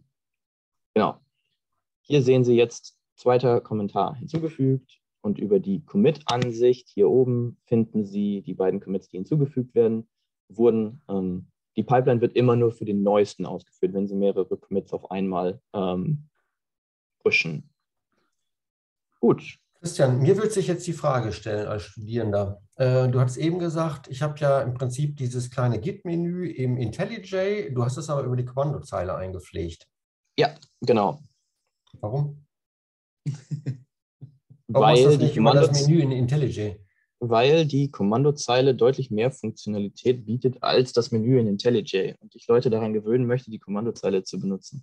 Hier sehen Sie jetzt zweiter Kommentar hinzugefügt und über die Commit-Ansicht hier oben finden Sie die beiden Commits, die hinzugefügt wurden. Die Pipeline wird immer nur für den neuesten ausgeführt, wenn Sie mehrere Commits auf einmal pushen. Gut.
Christian, mir wird sich jetzt die Frage stellen als Studierender. Du hast eben gesagt, ich habe ja im Prinzip dieses kleine Git-Menü im IntelliJ, du hast es aber über die Kommandozeile eingepflegt.
Ja, genau.
Warum? Warum ist das nicht über das Menü in IntelliJ?
Weil die Kommandozeile deutlich mehr Funktionalität bietet als das Menü in IntelliJ und ich Leute daran gewöhnen möchte, die Kommandozeile zu benutzen.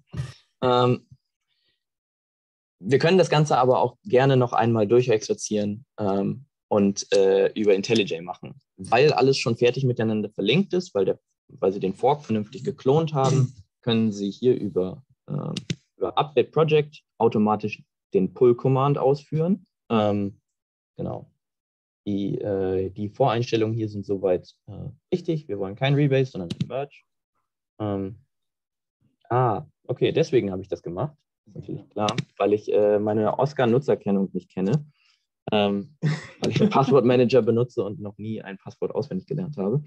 Wir können das Ganze aber auch gerne noch einmal durchexerzieren und über IntelliJ machen. Weil alles schon fertig miteinander verlinkt ist, weil Sie den Fork vernünftig geklont haben, können Sie hier über Update Project automatisch den Pull-Command ausführen. Genau.
Die Voreinstellungen hier sind soweit richtig. Wir wollen kein Rebase, sondern ein Merge. Okay, deswegen habe ich das gemacht. Das ist natürlich klar, weil ich meine Oscar-Nutzerkennung nicht kenne. Weil ich einen Passwortmanager benutze und noch nie ein Passwort auswendig gelernt habe.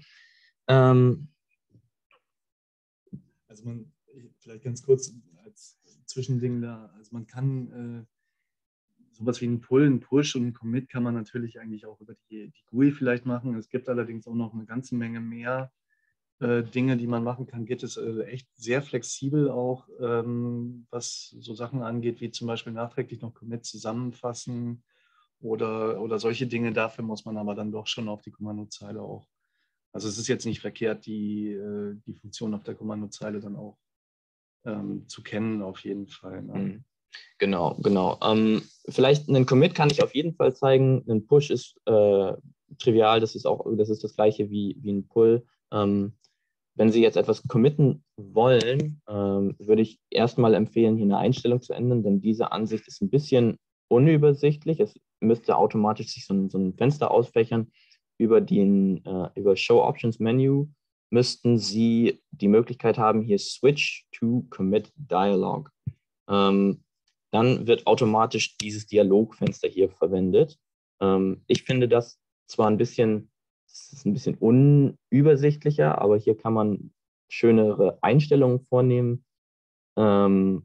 Also vielleicht ganz kurz als Zwischending da, also man kann sowas wie einen Pull, einen Push und einen Commit kann man natürlich eigentlich auch über die GUI vielleicht machen. Es gibt allerdings auch noch eine ganze Menge mehr Dinge, die man machen kann. Git ist echt sehr flexibel auch, was so Sachen angeht, wie zum Beispiel nachträglich noch Commit zusammenfassen oder solche Dinge. Dafür muss man aber dann doch schon auf die Kommandozeile auch. Also es ist jetzt nicht verkehrt, die Funktion auf der Kommandozeile dann auch zu kennen, auf jeden Fall. Ne?
Genau. Vielleicht einen Commit kann ich auf jeden Fall zeigen. Ein Push ist trivial, das ist das gleiche wie ein Pull. Wenn Sie jetzt etwas committen wollen, würde ich erstmal empfehlen, hier eine Einstellung zu ändern, denn diese Ansicht ist ein bisschen unübersichtlich. Es müsste automatisch sich so ein Fenster ausfächern. Über Show Options Menu müssten Sie die Möglichkeit haben, hier Switch to Commit Dialog. Dann wird automatisch dieses Dialogfenster hier verwendet. Ich finde das zwar ein bisschen unübersichtlicher, aber hier kann man schönere Einstellungen vornehmen. Fangen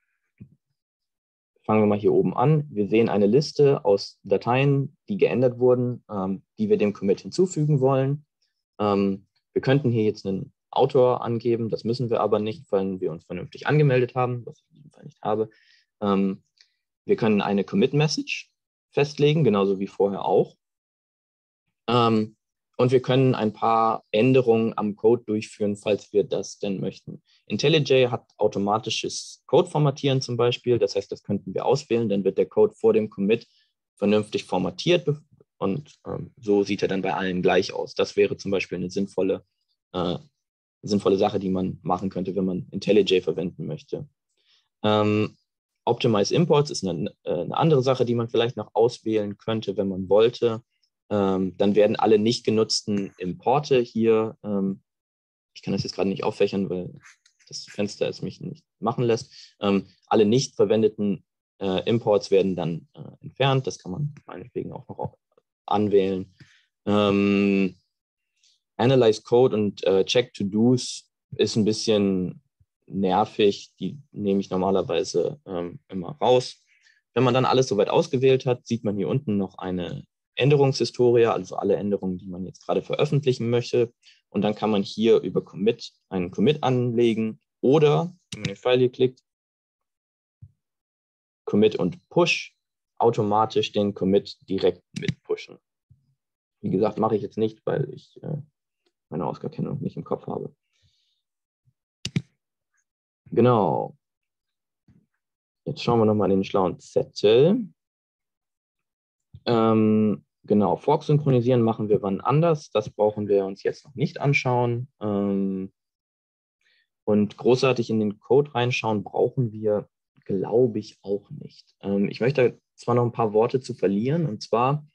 wir mal hier oben an. Wir sehen eine Liste aus Dateien, die geändert wurden, die wir dem Commit hinzufügen wollen. Wir könnten hier jetzt einen Autor angeben, das müssen wir aber nicht, weil wir uns vernünftig angemeldet haben, was ich in diesem Fall nicht habe. Wir können eine Commit-Message festlegen, genauso wie vorher auch. Und wir können ein paar Änderungen am Code durchführen, falls wir das denn möchten. IntelliJ hat automatisches Code-Formatieren zum Beispiel. Das heißt, das könnten wir auswählen. Dann wird der Code vor dem Commit vernünftig formatiert und so sieht er dann bei allen gleich aus. Das wäre zum Beispiel eine sinnvolle Sache, die man machen könnte, wenn man IntelliJ verwenden möchte. Optimize Imports ist eine andere Sache, die man vielleicht noch auswählen könnte, wenn man wollte. Dann werden alle nicht genutzten Importe hier, ich kann das jetzt gerade nicht auffächern, weil das Fenster es mich nicht machen lässt, alle nicht verwendeten Imports werden dann entfernt. Das kann man meinetwegen auch noch anwählen. Analyze Code und Check To-Dos ist ein bisschen nervig. Die nehme ich normalerweise immer raus. Wenn man dann alles soweit ausgewählt hat, sieht man hier unten noch eine Änderungshistorie, also alle Änderungen, die man jetzt gerade veröffentlichen möchte. Und dann kann man hier über Commit einen Commit anlegen oder, wenn man den Pfeil hier klickt, Commit und Push, automatisch den Commit direkt mit pushen. Wie gesagt, mache ich jetzt nicht, weil ich meine Oscar-Kennung nicht im Kopf habe. Genau. Jetzt schauen wir nochmal in den schlauen Zettel. Genau, Fork synchronisieren machen wir wann anders. Das brauchen wir uns jetzt noch nicht anschauen. Und großartig in den Code reinschauen brauchen wir, glaube ich, auch nicht. Ich möchte zwar noch ein paar Worte zu verlieren. Und zwar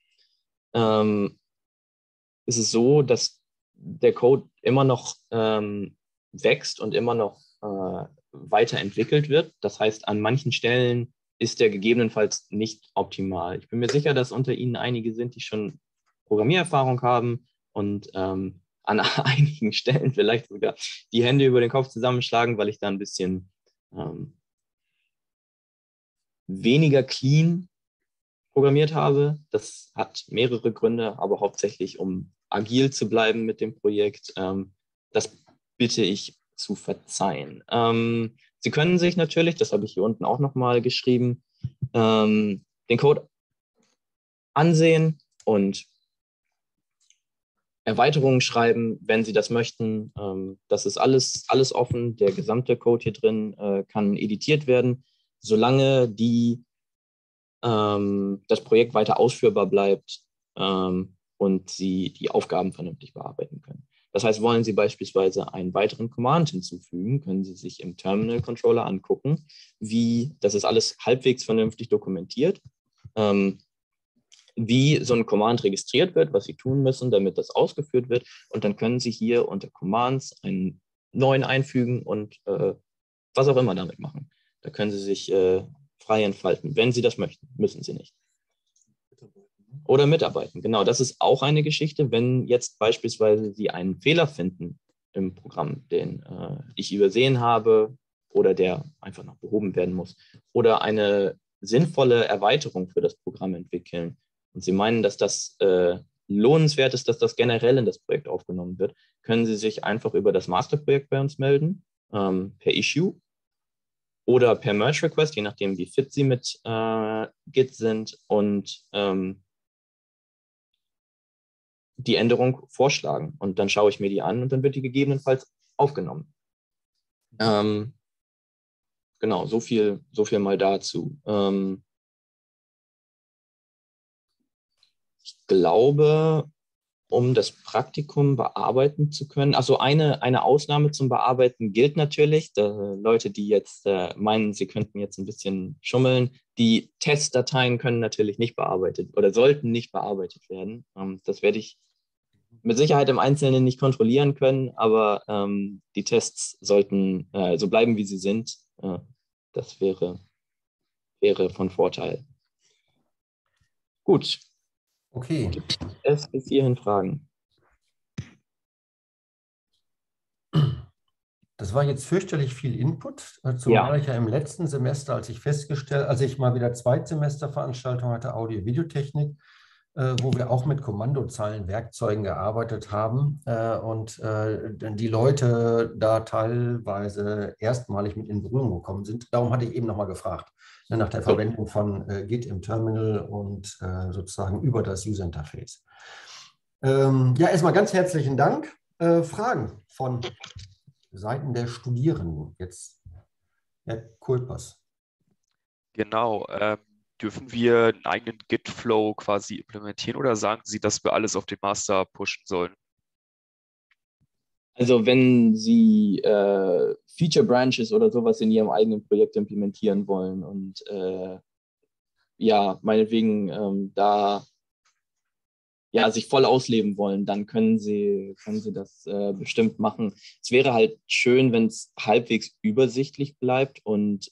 ist es so, dass der Code immer noch wächst und immer noch weiterentwickelt wird. Das heißt, an manchen Stellen ist der gegebenenfalls nicht optimal. Ich bin mir sicher, dass unter Ihnen einige sind, die schon Programmiererfahrung haben und an einigen Stellen vielleicht sogar die Hände über den Kopf zusammenschlagen, weil ich da ein bisschen weniger clean programmiert habe. Das hat mehrere Gründe, aber hauptsächlich, um agil zu bleiben mit dem Projekt. Das bitte ich zu verzeihen. Sie können sich natürlich, das habe ich hier unten auch nochmal geschrieben, den Code ansehen und Erweiterungen schreiben, wenn Sie das möchten. Das ist alles offen. Der gesamte Code hier drin kann editiert werden, solange das Projekt weiter ausführbar bleibt und Sie die Aufgaben vernünftig bearbeiten können. Das heißt, wollen Sie beispielsweise einen weiteren Command hinzufügen, können Sie sich im Terminal Controller angucken, das ist alles halbwegs vernünftig dokumentiert.
wie so ein Command registriert wird, was Sie tun müssen, damit das ausgeführt wird. Und dann können Sie hier unter Commands einen neuen einfügen und was auch immer damit machen. Da können Sie sich frei entfalten. Wenn Sie das möchten, müssen Sie nicht. Oder mitarbeiten, genau. Das ist auch eine Geschichte, wenn jetzt beispielsweise Sie einen Fehler finden im Programm, den ich übersehen habe oder der einfach noch behoben werden muss, oder eine sinnvolle Erweiterung für das Programm entwickeln und Sie meinen, dass das lohnenswert ist, dass das generell in das Projekt aufgenommen wird, können Sie sich einfach über das Masterprojekt bei uns melden, per Issue oder per Merge Request, je nachdem, wie fit Sie mit Git sind, und die Änderung vorschlagen. Und dann schaue ich mir die an und dann wird die gegebenenfalls aufgenommen. Genau, so viel mal dazu. Ich glaube, um das Praktikum bearbeiten zu können, also eine Ausnahme zum Bearbeiten gilt natürlich. Leute, die jetzt meinen, sie könnten jetzt ein bisschen schummeln, die Testdateien können natürlich nicht bearbeitet oder sollten nicht bearbeitet werden. Das werde ich mit Sicherheit im Einzelnen nicht kontrollieren können, aber die Tests sollten so bleiben, wie sie sind. Das wäre von Vorteil. Gut.
Okay.
Gibt es bis hierhin Fragen?
Das war jetzt fürchterlich viel Input, zumal ich ja im letzten Semester, als ich mal wieder Zweitsemesterveranstaltung hatte, Audio-Videotechnik, wo wir auch mit Kommandozeilenwerkzeugen gearbeitet haben und die Leute da teilweise erstmalig mit in Berührung gekommen sind. Darum hatte ich eben nochmal gefragt, nach der Verwendung von Git im Terminal und sozusagen über das User-Interface. Ja, erstmal ganz herzlichen Dank. Fragen von Seiten der Studierenden. Jetzt Herr Kulpers.
Genau. Dürfen wir einen eigenen Git-Flow quasi implementieren oder sagen Sie, dass wir alles auf den Master pushen sollen?
Also wenn Sie Feature Branches oder sowas in Ihrem eigenen Projekt implementieren wollen und ja, meinetwegen da ja, sich voll ausleben wollen, dann können Sie das bestimmt machen. Es wäre halt schön, wenn es halbwegs übersichtlich bleibt und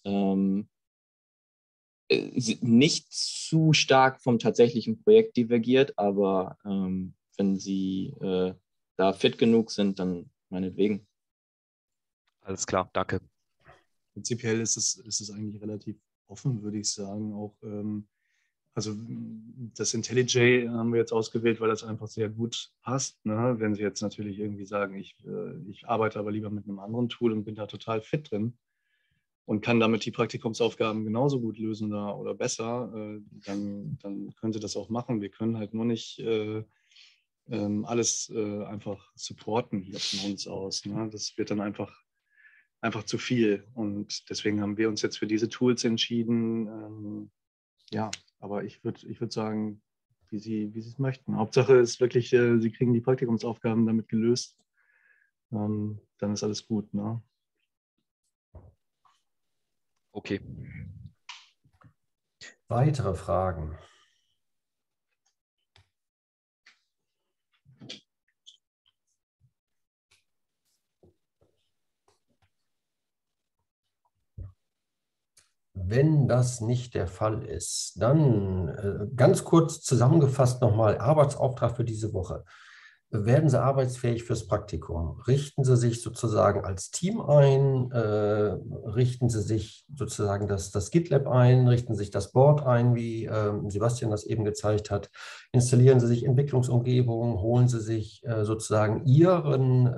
nicht zu stark vom tatsächlichen Projekt divergiert, aber wenn Sie da fit genug sind, dann meinetwegen.
Alles klar, danke.
Prinzipiell ist es eigentlich relativ offen, würde ich sagen. Auch also das IntelliJ haben wir jetzt ausgewählt, weil das einfach sehr gut passt. Ne? Wenn Sie jetzt natürlich irgendwie sagen, ich arbeite aber lieber mit einem anderen Tool und bin da total fit drin und kann damit die Praktikumsaufgaben genauso gut lösen oder besser, dann können Sie das auch machen. Wir können halt nur nicht alles einfach supporten hier von uns aus. Ne? Das wird dann einfach zu viel. Und deswegen haben wir uns jetzt für diese Tools entschieden. Ja, aber ich würd sagen, wie Sie es möchten. Hauptsache ist wirklich, Sie kriegen die Praktikumsaufgaben damit gelöst. Dann ist alles gut. Ne?
Okay.
Weitere Fragen? Wenn das nicht der Fall ist, dann ganz kurz zusammengefasst nochmal Arbeitsauftrag für diese Woche. Werden Sie arbeitsfähig fürs Praktikum? Richten Sie sich sozusagen als Team ein? Richten Sie sich sozusagen das GitLab ein? Richten Sie sich das Board ein, wie Sebastian das eben gezeigt hat? Installieren Sie sich Entwicklungsumgebungen? Holen Sie sich sozusagen Ihren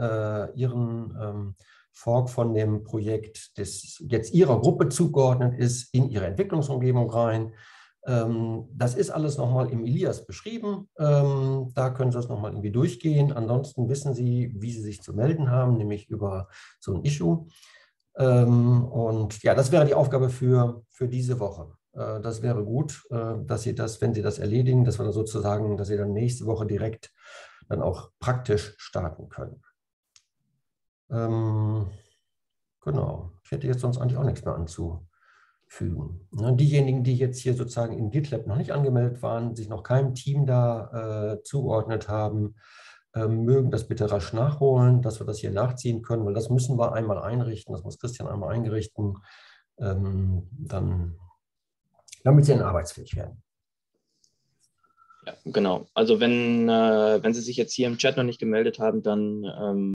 Fork von dem Projekt, das jetzt Ihrer Gruppe zugeordnet ist, in Ihre Entwicklungsumgebung rein. Das ist alles nochmal im Ilias beschrieben. Da können Sie das nochmal irgendwie durchgehen. Ansonsten wissen Sie, wie Sie sich zu melden haben, nämlich über so ein Issue. Und ja, das wäre die Aufgabe für diese Woche. Das wäre gut, dass Sie das, wenn Sie das erledigen, dass wir sozusagen, dass Sie dann nächste Woche direkt dann auch praktisch starten können. Genau. Ich hätte jetzt sonst eigentlich auch nichts mehr fügen. Diejenigen, die jetzt hier sozusagen in GitLab noch nicht angemeldet waren, sich noch keinem Team da zugeordnet haben, mögen das bitte rasch nachholen, dass wir das hier nachziehen können, weil das müssen wir einmal einrichten, das muss Christian einmal einrichten, dann, damit sie dann arbeitsfähig werden.
Ja, genau. Also wenn Sie sich jetzt hier im Chat noch nicht gemeldet haben, dann